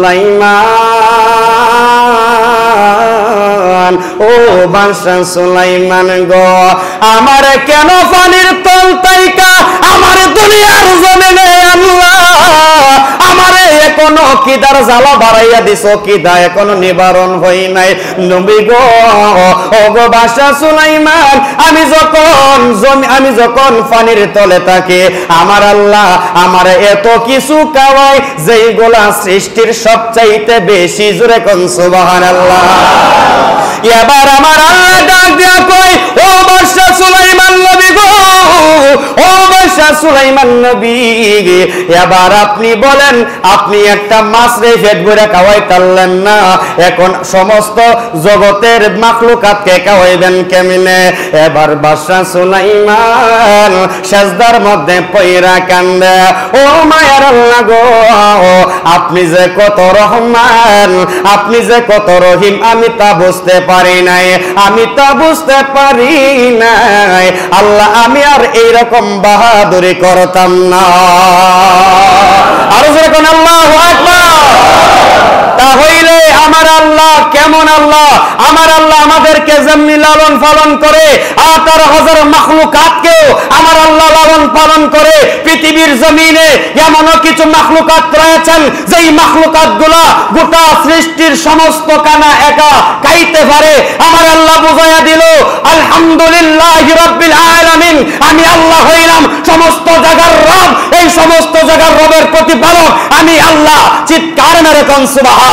সুলাইমান, ও বাদশা সুলাইমান গো, আমার কেন পানির তল তাইকা আমার দুনিয়ার জমিনে আল্লাহ আমারে এখনো কিদার জ্বালা বাড়াইয়া দিছো, কিদা এখনো নিবারণ হই নাই। নবী গো, ও গো বাদশা সুলাইমান, আমি যখন জমি আমি যখন পানির তলে থাকি, আমার আল্লাহ আমারে এত কিছু খাওয়ায় যেইগুলা সৃষ্টির সবচাইতে বেশি। জোরে কোন সুবহানাল্লাহ। এবার আমার আল্লাহ ডাক দিয়া কই, ও বাদশা সুলাইমান নবী গো, ও বাদশা সুলাইমান নবী এবার আপনি বলেন আপনি একটা মাছ রে পেট ভরে খাওয়াইতারলেন না, এখন সমস্ত জগতের মাখলুকাতকে খাওয়াইবেন কেমনে? এবার বাদশা সুলাইমান সেজদার মধ্যে পইরা কান্দে, ও মায়ার আল্লাহ গো, আপনি যে কত রহমান, আপনি যে কত রহিম, আমি তা বুঝতে পারি নাই, আমি তা বুঝতে পারি নাই আল্লাহ, আমি আর এইরকম বাহাদুরি করতাম না। আরো যেরকম আল্লাহু আকবার। তাহলে আমার আল্লাহ কেমন আল্লাহ? আমার আল্লাহ আমাদেরকে যেমনি লালন পালন করে আঠারো হাজার মাখলুকাতকেও আমার আল্লাহ লালন পালন করে। পৃথিবীর জমিনে এমনও কিছু মাখলুকাত রয়েছেন যেই মাখলুকাত গুলা গোটা সৃষ্টির সমস্ত কানা একা খাইতে পারে। আমার আল্লাহ বুঝাইয়া দিল, আলহামদুলিল্লাহি রাব্বিল আলামিন, আমি আল্লাহ হইলাম সমস্ত জায়গার রব, এই সমস্ত জায়গার রবের প্রতিপালক আমি আল্লাহ। চিৎকার মেরে কোন সুবহান।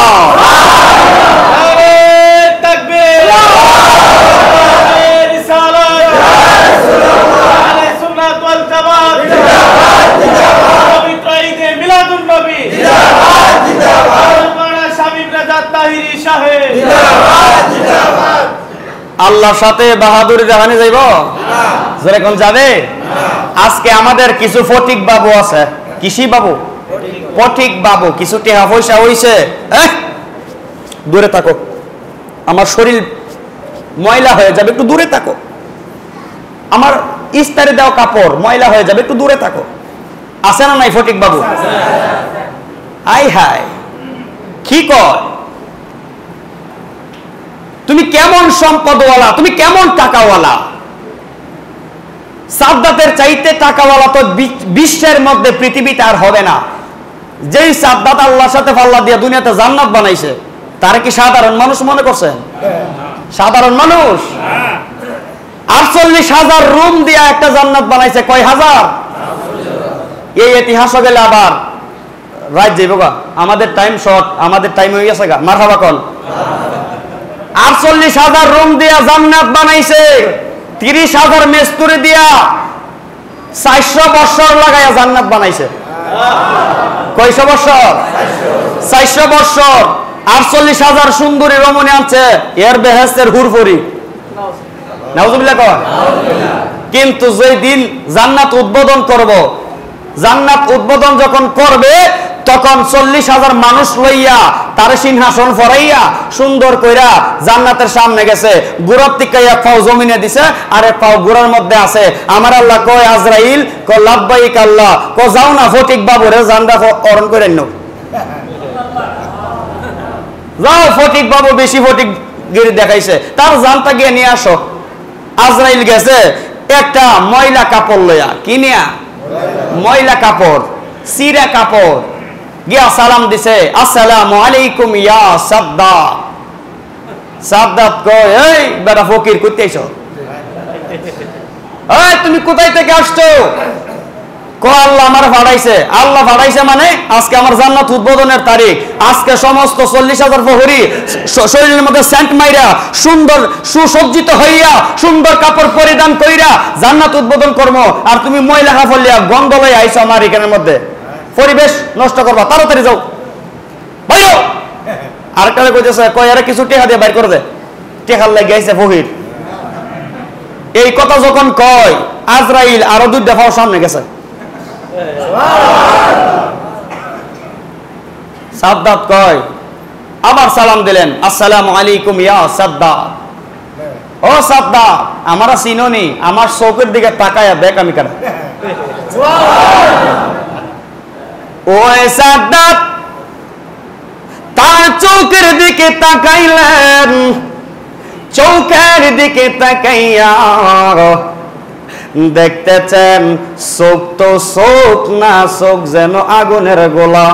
আল্লাহর সাথে বাহাদুরি দেখানি যাইব, যেরকম যাবে। আজকে আমাদের কিছু ফটিক বাবু আছে, কৃষি বাবু, ফটিক বাবু, কিছু টাকা পয়সা হইছে, দূরে থাকো, আমার শরীর ময়লা হয়ে যাবে, একটু দূরে থাকো, আমার ইস্তারে দেওয়া কাপড় ময়লা হয়ে যাবে, একটু দূরে থাকো। আছে না নাই ফটিক বাবু? আই হাই, কি কয়? তুমি কেমন সম্পদওয়ালা, তুমি কেমন টাকাওয়ালা? সাদ্দাতের চাইতে টাকাওয়ালা তো বিশ্বের মধ্যে পৃথিবীতে আর হবে না। যেই সাদ্দাত আল্লাহর সাথে পাল্লা দিয়ে দুনিয়াতে জান্নাত বানাইছে, তারা কি সাধারণ মানুষ মনে করছেন? সাধারণ মানুষ? আটচল্লিশ হাজার রুম দিয়া একটা জান্নাত বানাইছে, কয় হাজার? এই ইতিহাস গেলে আবার রাত যাইব গা। আমাদের টাইম শর্ট, আমাদের টাইম হয়ে গেছে গা। মারহাবা কোন। আটচল্লিশ হাজার রুম দিয়া জান্নাত বানাইছে, তিরিশ হাজার মেস্তুরি দিয়া চারশো বছর লাগাইয়া জান্নাত বানাইছে। কয়শো বছর? চারশো বছর। আটচল্লিশ হাজার সুন্দরী রমণী আনছে, এর বেহেস্তের হুরফুরি। নাউজুবিল্লাহ কয়। কিন্তু যেই দিন জান্নাত উদ্বোধন করব, জান্নাত উদ্বোধন যখন করবে তখন চল্লিশ হাজার মানুষ লইয়া তার সিংহাসন ফরাইয়া সুন্দর কইরা জান্নাতের সামনে গেছে, গুড়ার থেকে এক পাও জমিনে দিছে আর এক পাও গুড়ার মধ্যে আছে। আমার আল্লাহ কয় আজরাইল, কয় লাব্বাইক আল্লাহ, কয় যাও না ফটিক বাবুরে জান্নাত অরণ করে নাও, যাও ফটিক বাবু বেশি ফটিক গিরি দেখাইছে, তার জানটা গিয়ে নিয়ে আসো। আজরাইল গেছে একটা ময়লা কাপড় লইয়া, কি নিয়া? ময়লা কাপড়, সিরা কাপড়, গিয়া সালাম দিছে, আসসালামু আলাইকুম ইয়া সাদ্দাত। সাদ্দাত কয়, এই বেটা ফকির কইতে আইছো? এই তুমি কোথায় থেকে আসছো? কয় আল্লাহ আমার ভাড়াইছে। আল্লাহ ভাড়াইছে মানে আজকে আমার জান্নাত উদ্বোধনের তারিখ, আজকে সমস্ত চল্লিশ হাজার প্রহরী শরীরের মধ্যে সেন্ট মাইরা সুন্দর সুসজ্জিত হইয়া সুন্দর কাপড় পরিধান কইরা জান্নাত উদ্বোধন করবো, আর তুমি ময়লা কাপড় লিয়া গন্ধ লইয়া আইছো আমার এখানের মধ্যে, পরিবেশ নষ্ট করবা, তাড়াতাড়ি যাও বাইরো। আরেকটা কইতেছে, কয় আরে কিছু টেকা দিয়ে বাইর করে দে, টেকার লাগে আইছে ফকির। এই কথা যখন কয়, আজরাইল আরো দুই দফা সামনে গেছে। সাদ্দাত কয়, আবার সালাম দিলেন, আসসালামু আলাইকুম ইয়া সাদ্দাত। ও সাদ্দাত, আমারা চিনোনি? আমার চোখের দিকে তাকায়া দেখ আমি কেন। ও সাদ্দাত তার চোখের দিকে তাকাইলেন, চোখের দিকে তাকাইয়া দেখতেছেন চোখ তো চোখ না, চোখ যেন আগুনের গোলা।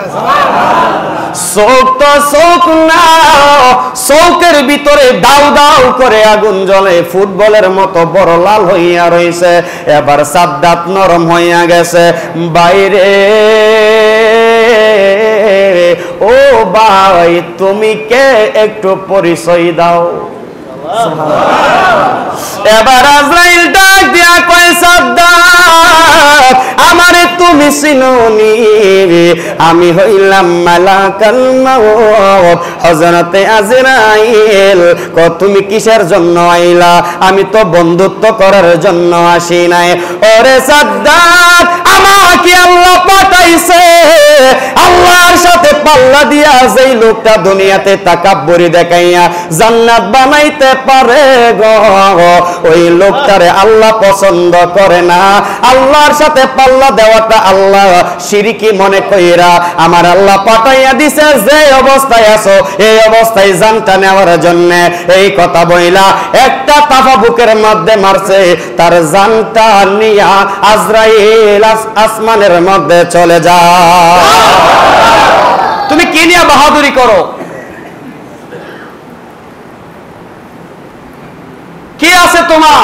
চোখ তো চোখ না, চোখের ভিতরে দাউ দাউ করে আগুন জ্বলে, ফুটবলের মতো বড় লাল হইয়া রয়েছে। এবার সাদ্দাত নরম হইয়া গেছে। বাইরে ও ভাই তুমি কে, একটু পরিচয় দাও। এবার আজরাইল ডাক দিয়া কয়, সাদ্দাত তুমি চিনোনি আমি হইলাম মালাকুল মউত হযরতে আজরাইল কো তুমি কিসের জন্য আইলা আমি তো বন্ধুত্ব করার জন্য আসি নাই ওরে সাদ্দাত আমাকে আল্লাহ পাঠাইছে আল্লাহর সাথে পাল্লা দিয়া যেই লোকটা দুনিয়াতে তাকাব্বুরি দেখাইয়া জান্নাত বানাইতে পারে গো ওই লোকটারে আল্লাহ পছন্দ করে না আল্লাহর সাথে পাল্লা দেওয়াটা আল্লাহ শিরকি মনে কইরা আমার আল্লাহ পাঠাইয়া দিছে যে অবস্থায় আছো এই অবস্থায় জানটা নেওয়ার জন্য এই কথা বইলা একটা তাফা বুকের মধ্যে মারছে তার জানটা নিয়া আজরাইল আসমানের মধ্যে চলে যায় তুমি কি নিয়ে বাহাদুরি করো কি আছে তোমার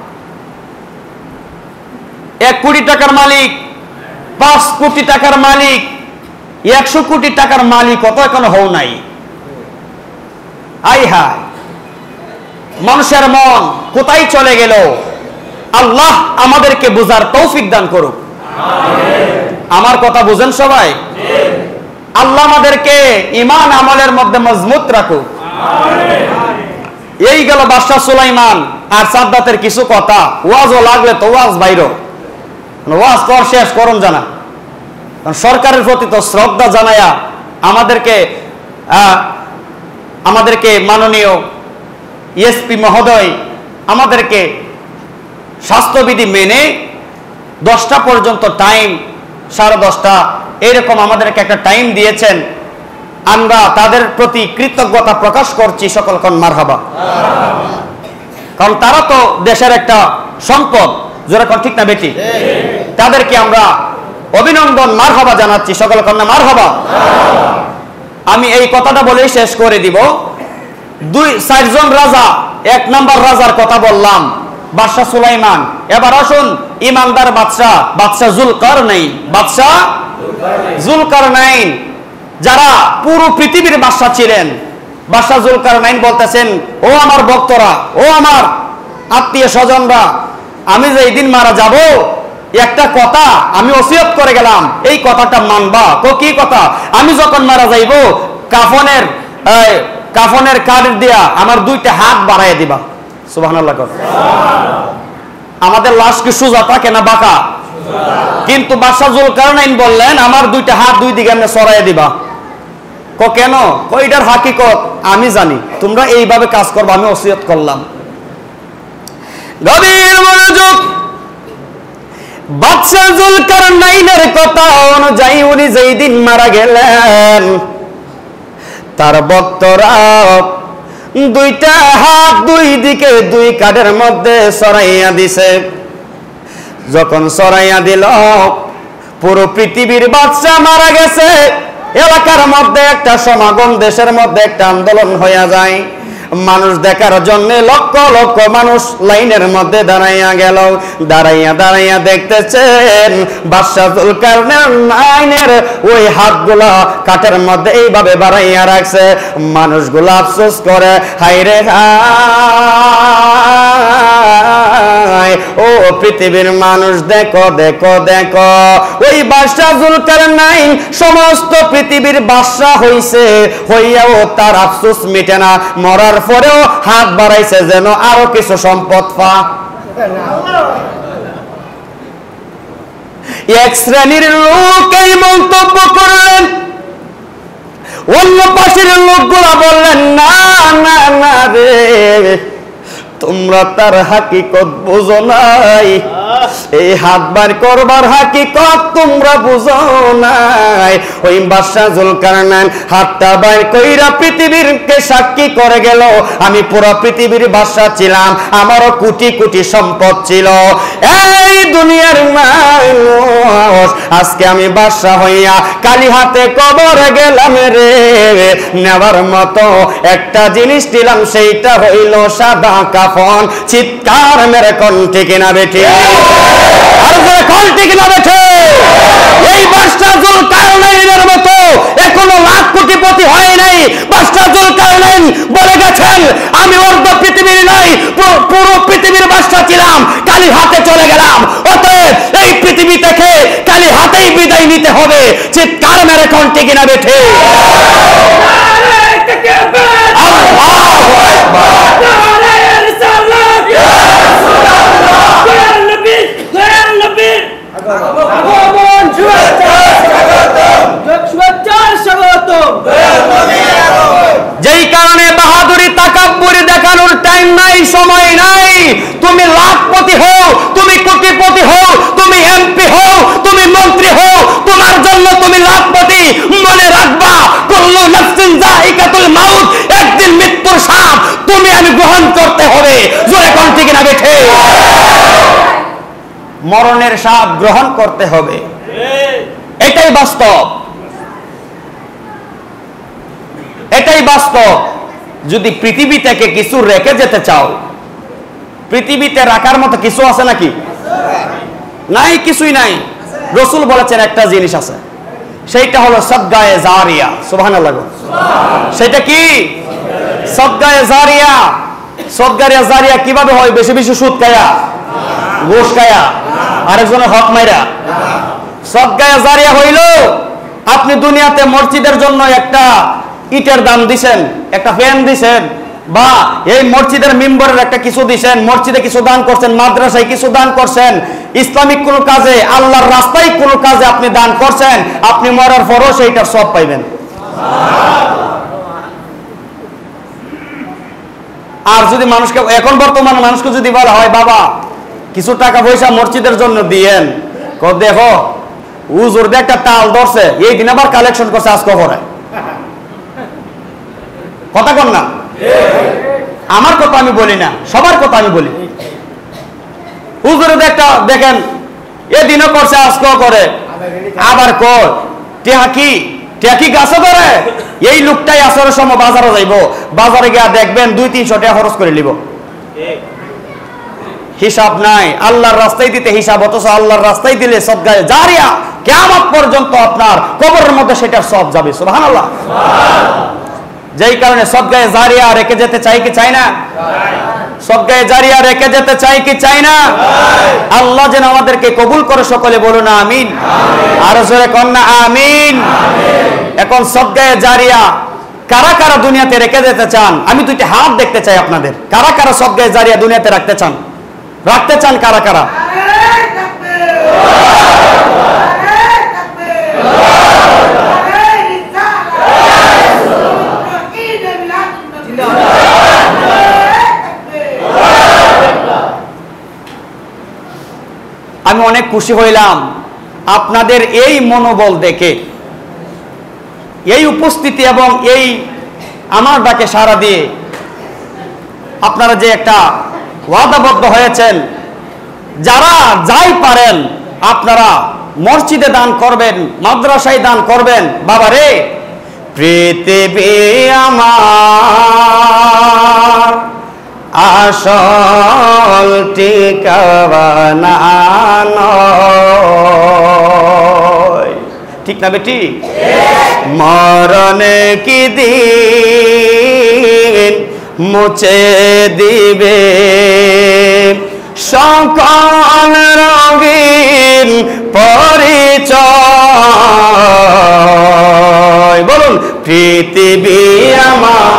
এক কোটি টাকার মালিক পাঁচ কোটি টাকার মালিক একশো কোটি টাকার মালিক কত এখনো হও নাই আই হায় মানুষের মন কোথায় চলে গেল আল্লাহ আমাদেরকে বুঝার তৌফিক দান করুক আমার কথা বুঝেন সবাই আল্লাহ আমাদেরকে ঈমান আমলের মধ্যে মজবুত রাখুক এই গেল বাদশাহ সুলাইমান আর সাদ্দাতের কিছু কথা ওয়াজও লাগলে তো ওয়াজ বাইর ওয়াজ কর শেষ করুন জানা সরকারের প্রতি তো শ্রদ্ধা জানায়া আমাদেরকে আমাদেরকে মাননীয় এসপি মহোদয় আমাদেরকে স্বাস্থ্যবিধি মেনে দশটা পর্যন্ত টাইম সাড়ে দশটা এরকম আমাদেরকে একটা টাইম দিয়েছেন আমরা তাদের প্রতি কৃতজ্ঞতা প্রকাশ করছি সকলক্ষণ মারহাবা কারণ তারা তো দেশের একটা সম্পদ যেরকম ঠিক না বেটি তাদেরকে আমরা অভিনন্দন মারহাবা জানাচ্ছি সকলক্ষণ না মারহাবা আমি এই কথাটা বলেই শেষ করে দিব দুই চারজন রাজা এক নাম্বার রাজার কথা বললাম বাদশাহ সুলাইমান এবার আসুন ইমানদার বাদশাহ বাদশাহ জুলকারনাইন বাদশাহ জুলকারনাইন যারা পুরো পৃথিবীর বাদশাহ ছিলেন বাদশাহ জুলকারনাইন বলতেছেন ও আমার ভক্তরা ও আমার আত্মীয় স্বজনরা আমি যে এই দিন মারা যাব একটা কথা আমি ওসিয়ত করে গেলাম এই কথাটা মানবা তো কি কথা আমি যখন মারা যাইব কাফনের কাফনের কাঠ দিয়া আমার দুইটা হাত বাড়াইয়া দিবা সুবহানাল্লাহ আমাদের লাশ কি সোজা থাকে না বাঁকা কিন্তু বাদশাহ জুলকারনাইন বললেন আমার দুইটা হাত দুই দিকে এমনি সরাইয়া দিবা কো কেন কইটার হাকিকত আমি জানি তোমরা এইভাবে কাজ করবে আমি ওসিয়ত করলাম গভীর মনোযোগ বাদশাহ জুলকারনাইনের কথা অনুযায়ী উনি যেই দিন মারা গেলেন তার ভক্তরা দুইটা হাত দুই দিকে দুই কাঠের মধ্যে সরাইয়া দিছে যখন সরাইয়া দিল পুরো পৃথিবীর বাদশা মারা গেছে এলাকার মধ্যে একটা সমাগম দেশের মধ্যে একটা আন্দোলন হয়ে যায় মানুষ দেখার জন্য লক্ষ লক্ষ মানুষ লাইনের মধ্যে দাঁড়াইয়া গেল দাঁড়াইয়া দাঁড়াইয়া দেখতেছেন বাদশাহ জুলকারনাইনের ওই হাতগুলা কাঠের মধ্যে এইভাবে বাড়াইয়া রাখছে মানুষগুলো আফসোস করে হায় রে হায় ও পৃথিবীর মানুষ দেখো দেখো দেখো ওই বাদশাহ জুলকারনাইন সমস্ত পৃথিবীর বাদশা হইছে হইয়াও তার আফসোস মিটে না মরার পরেও হাত বাড়াইছে যেন আরো কিছু সম্পদ পা এক শ্রেণীর লোক এই মন্তব্য করলেন অন্য পাশের লোকগুলা বললেন না না না রে তোমরা তার হাকিকত বুঝো নাই এই হাত বার করবার হাকিকত তোমরা বুঝো নাই ওই বাদশাহ জুলকারনাইন হাতটা বার কইরা পৃথিবীরকে সাক্ষী করে গেল আমি পুরো পৃথিবীর বাদশাহ ছিলাম আমারও কোটি কোটি সম্পদ ছিল এই দুনিয়ার মানুষ আজকে আমি বাদশাহ হইয়া কালি হাতে কবর গেলাম রে নেবার মতো একটা জিনিস দিলাম সেইটা হইল সাদা কাফন চিৎকার মেরে কণ্ঠে কিনা বেঠে আর যে কণ্ঠে কিনা বেঠে এই বাদশাহ জুলকারনাইনের মতো এখনো লাখ কোটিপতি হয় নাই বাদশাহ জুলকারনাইন বলে গেছেন আমি অর্ধ পৃথিবীর নাই পুরো পৃথিবীর বাদশাহ ছিলাম কালি হাতে চলে গেলাম অতএব এই পৃথিবী থেকে কালি হাতেই নিতে হবে। চিৎকার মেরে কোন ঠিক কিনা বেঠে যেই কারণে বাহাদুরি তাকাব্বুরি দেখানোর টাইম নাই, সময় নাই। তুমি লাখপতি হও, তুমি কোটিপতি হও, তুমি এমপি হও, তুমি মন্ত্রী হও, তোমার জন্য তুমি লাখপতি। মনে রাখবা কুল্লু নাফসিন যায়িকাতুল মাউত, একদিন মৃত্যুর স্বাদ তুমি আমি গ্রহণ করতে হবে। জোরে কোন ঠিক না বেঠে মরণের স্বাদ গ্রহণ করতে হবে, এটাই বাস্তব, এটাই বাস্তব। যদি পৃথিবী থেকে কিছু রেখে যেতে চাও, পৃথিবীতে রাখার মতো কিছু আছে নাকি? নাই, কিছুই নাই। রাসূল বলেছেন একটা জিনিস আছে, সেইটা হলো সাদগায়ে জারিয়া। সুবহানাল্লাহ। সেটা কি? সাদগায়ে জারিয়া। সাদগায়ে জারিয়া কিভাবে হয়? বেশি বেশি সুদ খায়া, ঘুষ খায়া, আরেকজনের হক মাইরা। সাদগায়ে জারিয়া হইল আপনি দুনিয়াতে মসজিদের জন্য একটা ইটের দাম দিছেন, একটা ফ্যান দিছেন, বা এই মসজিদের মেম্বারের একটা কিছু দিছেন, মসজিদে কিছু দান করছেন, মাদ্রাসায় কিছু দান করছেন, ইসলামিক কোন কাজে, আল্লাহর রাস্তায় কোন কাজে আপনি দান করছেন, আপনি মরার পরও সেইটার সব পাইবেন। আর যদি মানুষকে, এখন বর্তমান মানুষকে যদি বলা হয় বাবা কিছু টাকা পয়সা মসজিদের জন্য দিয়েন, দেখো হুজুর দিয়ে একটা তাল ধরছে, এই দিন আবার কালেকশন করছে, আজকে করে কথা কন না। আমার কথা আমি বলি না, সবার কথা আমি বলি। হুজুরে একটা দেখেন এদিনও করছে, আজকেও করে, আবার কর টেহা কি টেহা কি গাছে ধরে। এই লোকটাই আসরের সময় বাজারে যাইব, বাজারে গিয়া দেখবেন দুই তিনশো টাকা খরচ করে নিব, হিসাব নাই। আল্লাহর রাস্তায় দিতে হিসাব, অথচ আল্লাহর রাস্তায় দিলে সাদগায়ে জারিয়া কিয়ামত পর্যন্ত আপনার কবরের মধ্যে সেটার সব যাবে। সুবহানাল্লাহ। যেই কারণে সাদগায়ে জারিয়া রেখে যেতে চাই কি চাই না? সাদগায়ে জারিয়া রেখে যেতে চাই কি চাই না? আল্লাহ যেন আমাদেরকে কবুল করে, সকলে বলুন আমিন। আর জোরে কোন না আমিন। এখন সাদগায়ে জারিয়া কারা কারা দুনিয়াতে রেখে যেতে চান? আমি দুইটা হাত দেখতে চাই আপনাদের। কারা কারা সাদগায়ে জারিয়া দুনিয়াতে রাখতে চান? রাখতে চান কারা কারা? আমি অনেক খুশি হইলাম আপনাদের এই মনোবল দেখে, এই উপস্থিতি এবং এই আমার ডাকে সাড়া দিয়ে আপনারা যে একটা ওয়াদাবদ্ধ হয়েছেন, যারা যাই পারেন আপনারা মসজিদে দান করবেন, মাদ্রাসায় দান করবেন। বাবা রে, পৃথিবী আমার আসল ঠিকানা নয়, ঠিক না বেটি? মরণে কি দিন মুছে দিবে সকল রঙিন পরিচয়। বলুন, পৃথিবী আমার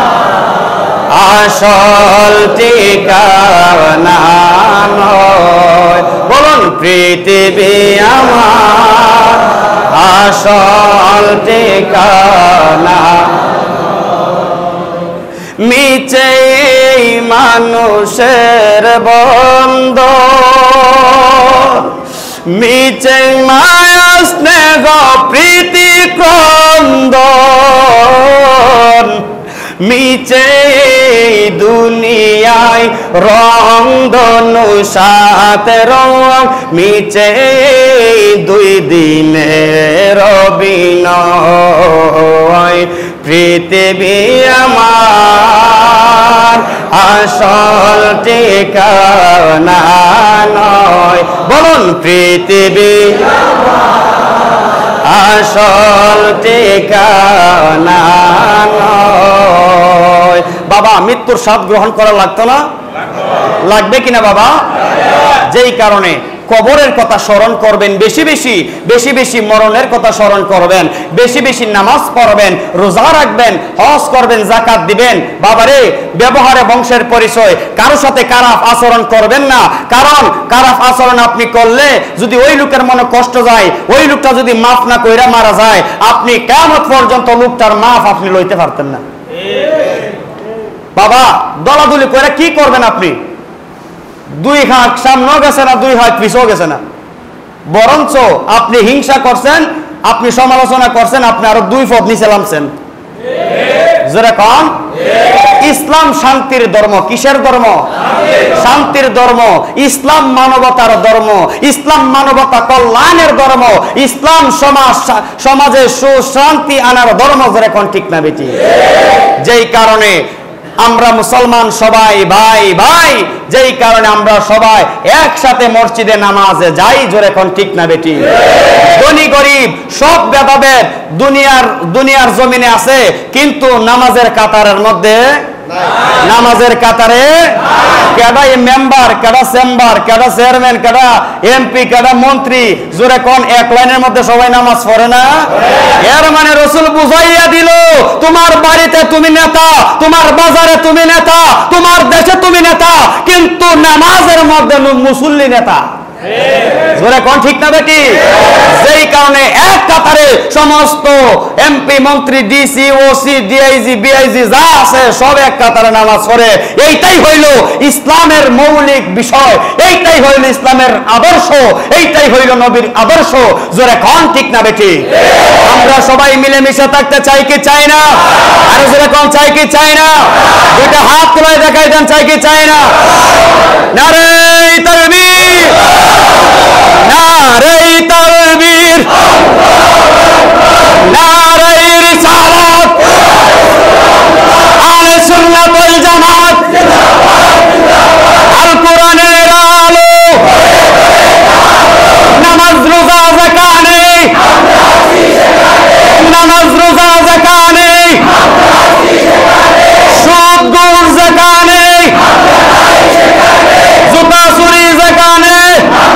আসল ঠিকানা নয়। বলুন, পৃথিবী আমার আসল ঠিকানা। মিছে মানুষের বন্ধ, মিছে মায়া স্নেহ প্রীতি ক্রন্দন, মিছে দুনিয়ায় রং ধনু সাত রং, মিছে দুই দিনের অভিনয়। পৃথিবী আমার আসল ঠিকানা নয়। বলুন, পৃথিবী আসল ঠিকানা নয়। বাবা, মৃত্যুর স্বাদ গ্রহণ করা লাগতো না? লাগবে কিনা বাবা? যেই কারণে কবরের কথা স্মরণ করবেন, বেশি বেশি বেশি বেশি মরণের কথা স্মরণ করবেন, বেশি বেশি নামাজ পড়বেন, রোজা রাখবেন, হজ করবেন, যাকাত দিবেন। বাবারে, ব্যবহারে বংশের পরিচয়, কারোর সাথে খারাপ আচরণ করবেন না। কারণ খারাপ আচরণ আপনি করলে যদি ওই লোকের মনে কষ্ট যায়, ওই লোকটা যদি মাফ না কইরা মারা যায়, আপনি কিয়ামত পর্যন্ত লোকটার মাফ আপনি লইতে পারতেন না। বাবা, দলাদলি করে কি করবেন আপনি? দুই হাত সামনেও গেছে না, দুই হাত পিছও গেছে না, বরঞ্চ আপনি হিংসা করছেন, আপনি সমালোচনা করছেন, আপনি আরো দুই পথ নিচে নামছেন। যেরকম ইসলাম শান্তির ধর্ম। কিসের ধর্ম? শান্তির ধর্ম। ইসলাম মানবতার ধর্ম। ইসলাম মানবতা কল্যাণের ধর্ম। ইসলাম সমাজ সমাজে সুশান্তি আনার ধর্ম। যেরকম ঠিক না বেটি? যেই কারণে আমরা মুসলমান সবাই ভাই ভাই, যেই কারণে আমরা সবাই একসাথে মসজিদে নামাজে যাই। জোরে কোন ঠিক না বেটি? ধনী গরিব সব ভেদাভেদ দুনিয়ার দুনিয়ার জমিনে আছে, কিন্তু নামাজের কাতারের মধ্যে, নামাজের কাতারে কেডা মেম্বার, কেডা চেম্বার, কেডা চেয়ারম্যান, কেডা এমপি, কেডা মন্ত্রী, জোরে কোন এক লাইনের মধ্যে সবাই নামাজ পড়ে না? এর মানে রাসূল বুঝাইয়া দিল, তোমার বাড়িতে তুমি নেতা, তোমার বাজারে তুমি নেতা, তোমার দেশে তুমি নেতা, কিন্তু নামাজের মধ্যে মুসল্লি নেতা। জোরে কোন ঠিক না বেটি? যেই কারণে এক কাতারে সমস্ত এমপি, মন্ত্রী, ডিসি, ওসি, ডিআইজি, বিআইজি যা আছে সব এক কাতারে নামাজ পড়ে। এইটাই হইল ইসলামের মৌলিক বিষয়, এইটাই হইল ইসলামের আদর্শ, এইটাই হইল নবীর আদর্শ। জোরে কোন ঠিক না বেটি? আমরা সবাই মিলেমিশে থাকতে চাই কি চাই না? আর জোরে কোন চাই কি চাই না? দুইটা হাত তুলে দেখাই দেন, চাই কি চাই না? নারে তাকবীর, নারে তাকবীর, নারে রিসালাত, আহলে সুন্নাত ওয়াল জামাত, আল কোরআনের আলো, নামাজ রোজা যাকাত নেই, নামাজ রোজা যাকাত নেই, সুদ ঘুষ যাকাত নেই, জুতা চুরি যাকাত নেই।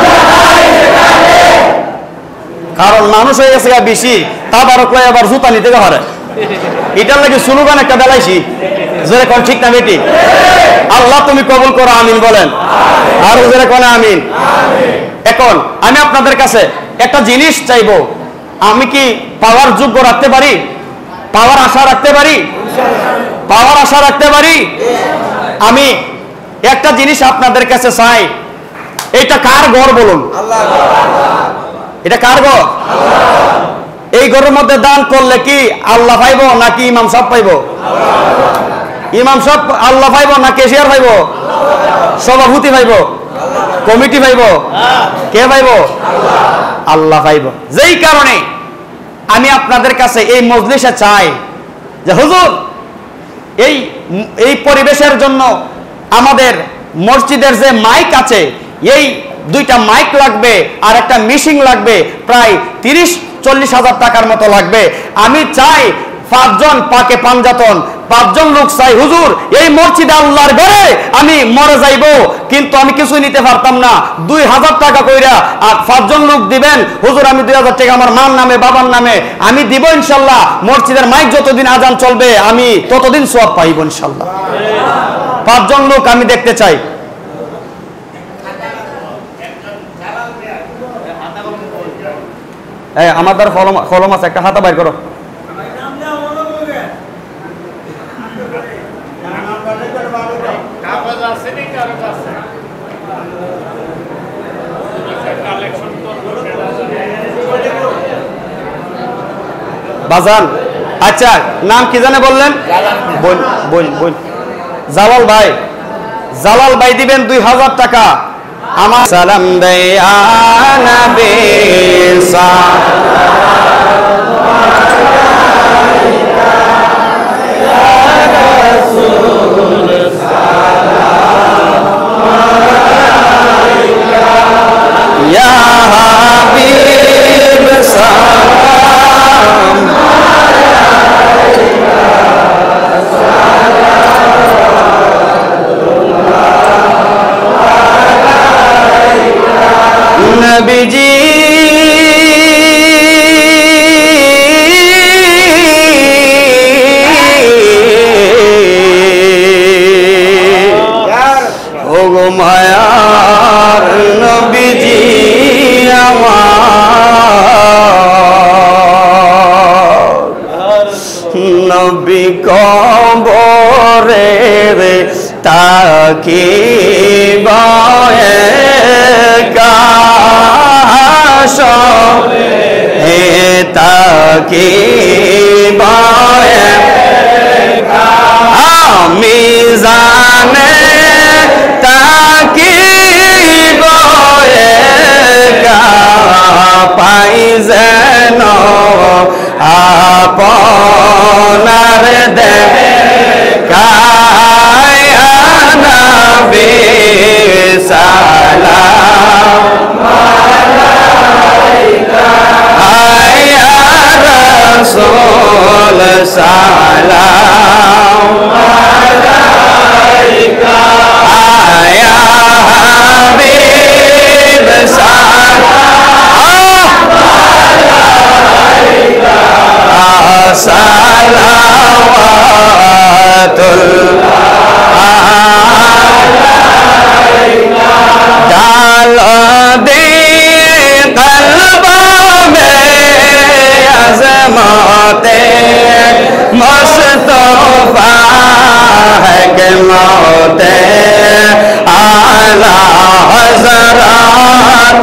কারণ মানুষ হয়ে গেছে বেশি, তাবারক লয় আবার জুতা নিতে পারে। এটার লাগে স্লোগান একটা বেলাইছি। যেরকম ঠিক না বেটি? আল্লাহ তুমি কবুল করো, আমিন বলেন। আর যেরকম আমিন। এখন আমি আপনাদের কাছে একটা জিনিস চাইবো, আমি কি পাওয়ার যোগ্য রাখতে পারি? পাওয়ার আশা রাখতে পারি? পাওয়ার আশা রাখতে পারি? আমি একটা জিনিস আপনাদের কাছে চাই, এটা কার ঘর বলুন? এটা কার ঘর? এই ঘরের মধ্যে দান করলে কি আল্লাহ পাইব নাকি ইমাম সাহেব পাইব? ইমাম সাহেব আল্লাহ পাইব না কেশিয়ার পাইব? সভাপতি পাইব? কমিটি পাইব? কে পাইব? আল্লাহ পাইব। যেই কারণে আমি আপনাদের কাছে এই মজলিসে চাই যে হুজুর, এই এই পরিবেশের জন্য আমাদের মসজিদের যে মাইক আছে, এই দুইটা মাইক লাগবে আর একটা মিশিং লাগবে, প্রায় তিরিশ চল্লিশ হাজার টাকার মতো লাগবে। আমি চাই পাঁচজন পাকে পাঞ্জাতন, পাঁচজন লোক চাই। হুজুর, এই মসজিদে আল্লাহর ঘরে আমি মরে যাইব, কিন্তু আমি কিছু নিতে পারতাম না, দুই হাজার টাকা কইরা আর পাঁচজন লোক দিবেন। হুজুর, আমি দুই হাজার টাকা আমার মার নামে, বাবার নামে আমি দিব ইনশাল্লাহ। মসজিদের মাইক যতদিন আজান চলবে আমি ততদিন সওয়াব পাইব ইনশাল্লাহ। পাঁচজন লোক আমি দেখতে চাই। আমাদের কলম আছে, একটা হাতা বাইর করো। বাজান, আচ্ছা নাম কি জানে বললেন? বল বল বল জালাল ভাই। জালাল ভাই দিবেন দুই হাজার টাকা। আমার সালাম দেয়া নবী ইয়া হাবিব সালাম নবীজি ওগো মায়ার নবীজি আমার নবী কবরে রে তাকি বয়ে কাশ হে তাকি বয়ে আমি জানে তাকি বয়ে কা পাই যেন আপনার দেখা নবী সালাম আলাইকা ইয়া রাসূল সালাম আলাইকা ইয়া হাবিব সালাম আলাইকা সালাওয়াতুল্লাহ डाल दे कल्बा में अज़मते मुस्तफ़ा है कि मौते आला हज़रात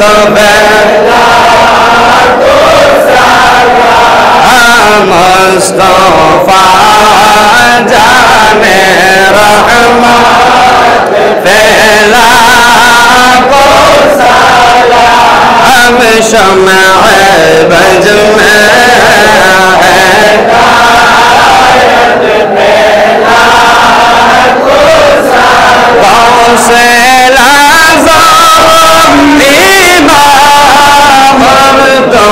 मुस्तफ़ा जाने रहमत फैला हम शम्अ बज में है से लाज़म इमाम तो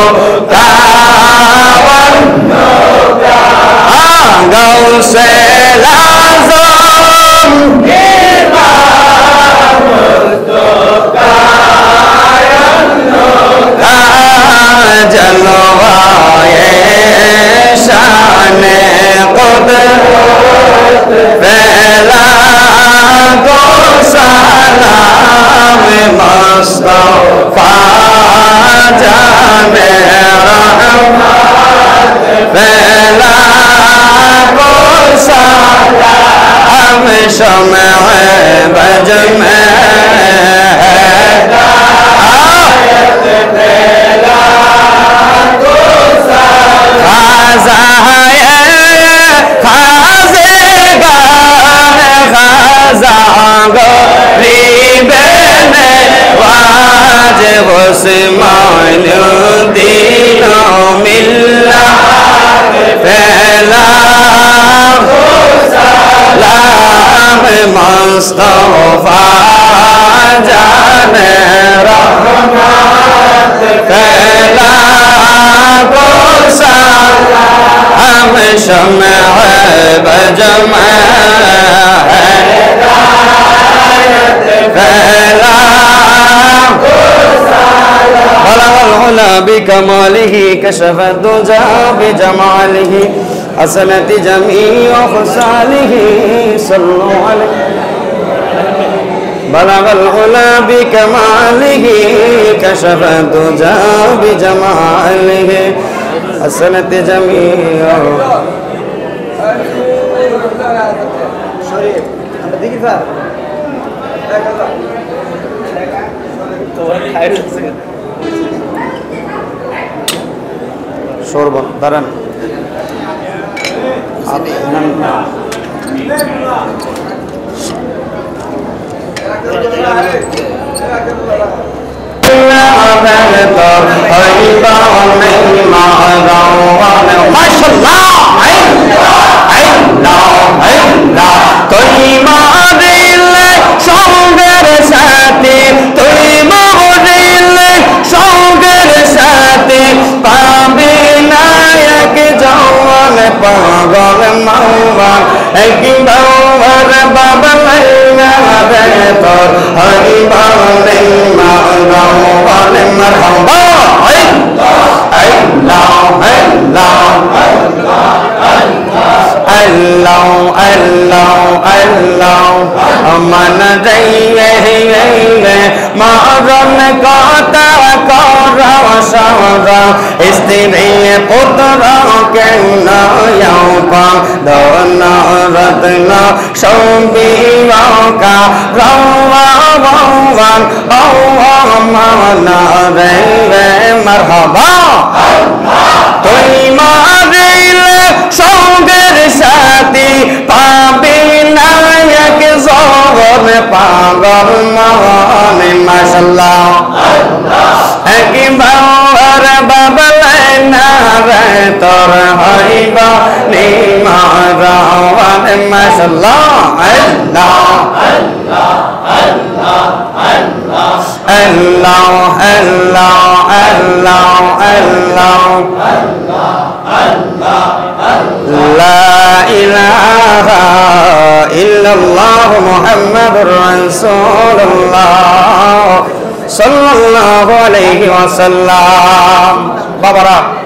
कावन गौ से लाज़म इमाम तो जलवाए शान कुदरत फैला गो सलाम मुस्तफ़ा जाने रहमत फैला गो सलाम शम्अ बज में उस्मान दीनो मिल्ला फैला सलाम मुस्तफ़ा जाने रहमत फैला गो सलाम शम्अ बज में है फैला بكماله كشف الدجى بجماله حسنت جميع خصاله صلوا عليه بلغ العلا بكماله كشف الدجى بجماله حسنت جميع শোরবন দাঁড়ান সঙ্গের সাথে তুই মরিলে সঙ্গের সাথে পাবে নায়ক জওয়ান পাগল মাওয়ান এক বাবার বাবা তোর হইবা নির্মাণ মারহাবা আল্লাহ আল্লাহ Allah, Allah, Allah, man jaiye maran kata kara shara istri putra ke nayapa dona ratna shombiya ka rawan Allah mana re marhaba toi marile সঙ্গের সাথী পাবি না এক জগৎ পাগল মনে মাশাআল্লাহ একবার বাবলে না রে তোর হইবা নিমারাওয়ান মাশাআল্লাহ আল্লাহ আল্লাহ আল্লাহ আল্লাহ আল্লাহ আল্লাহ আল্লাহ আল্লাহ لا إله إلا الله محمد رسول الله صلى الله عليه وسلم. Bapak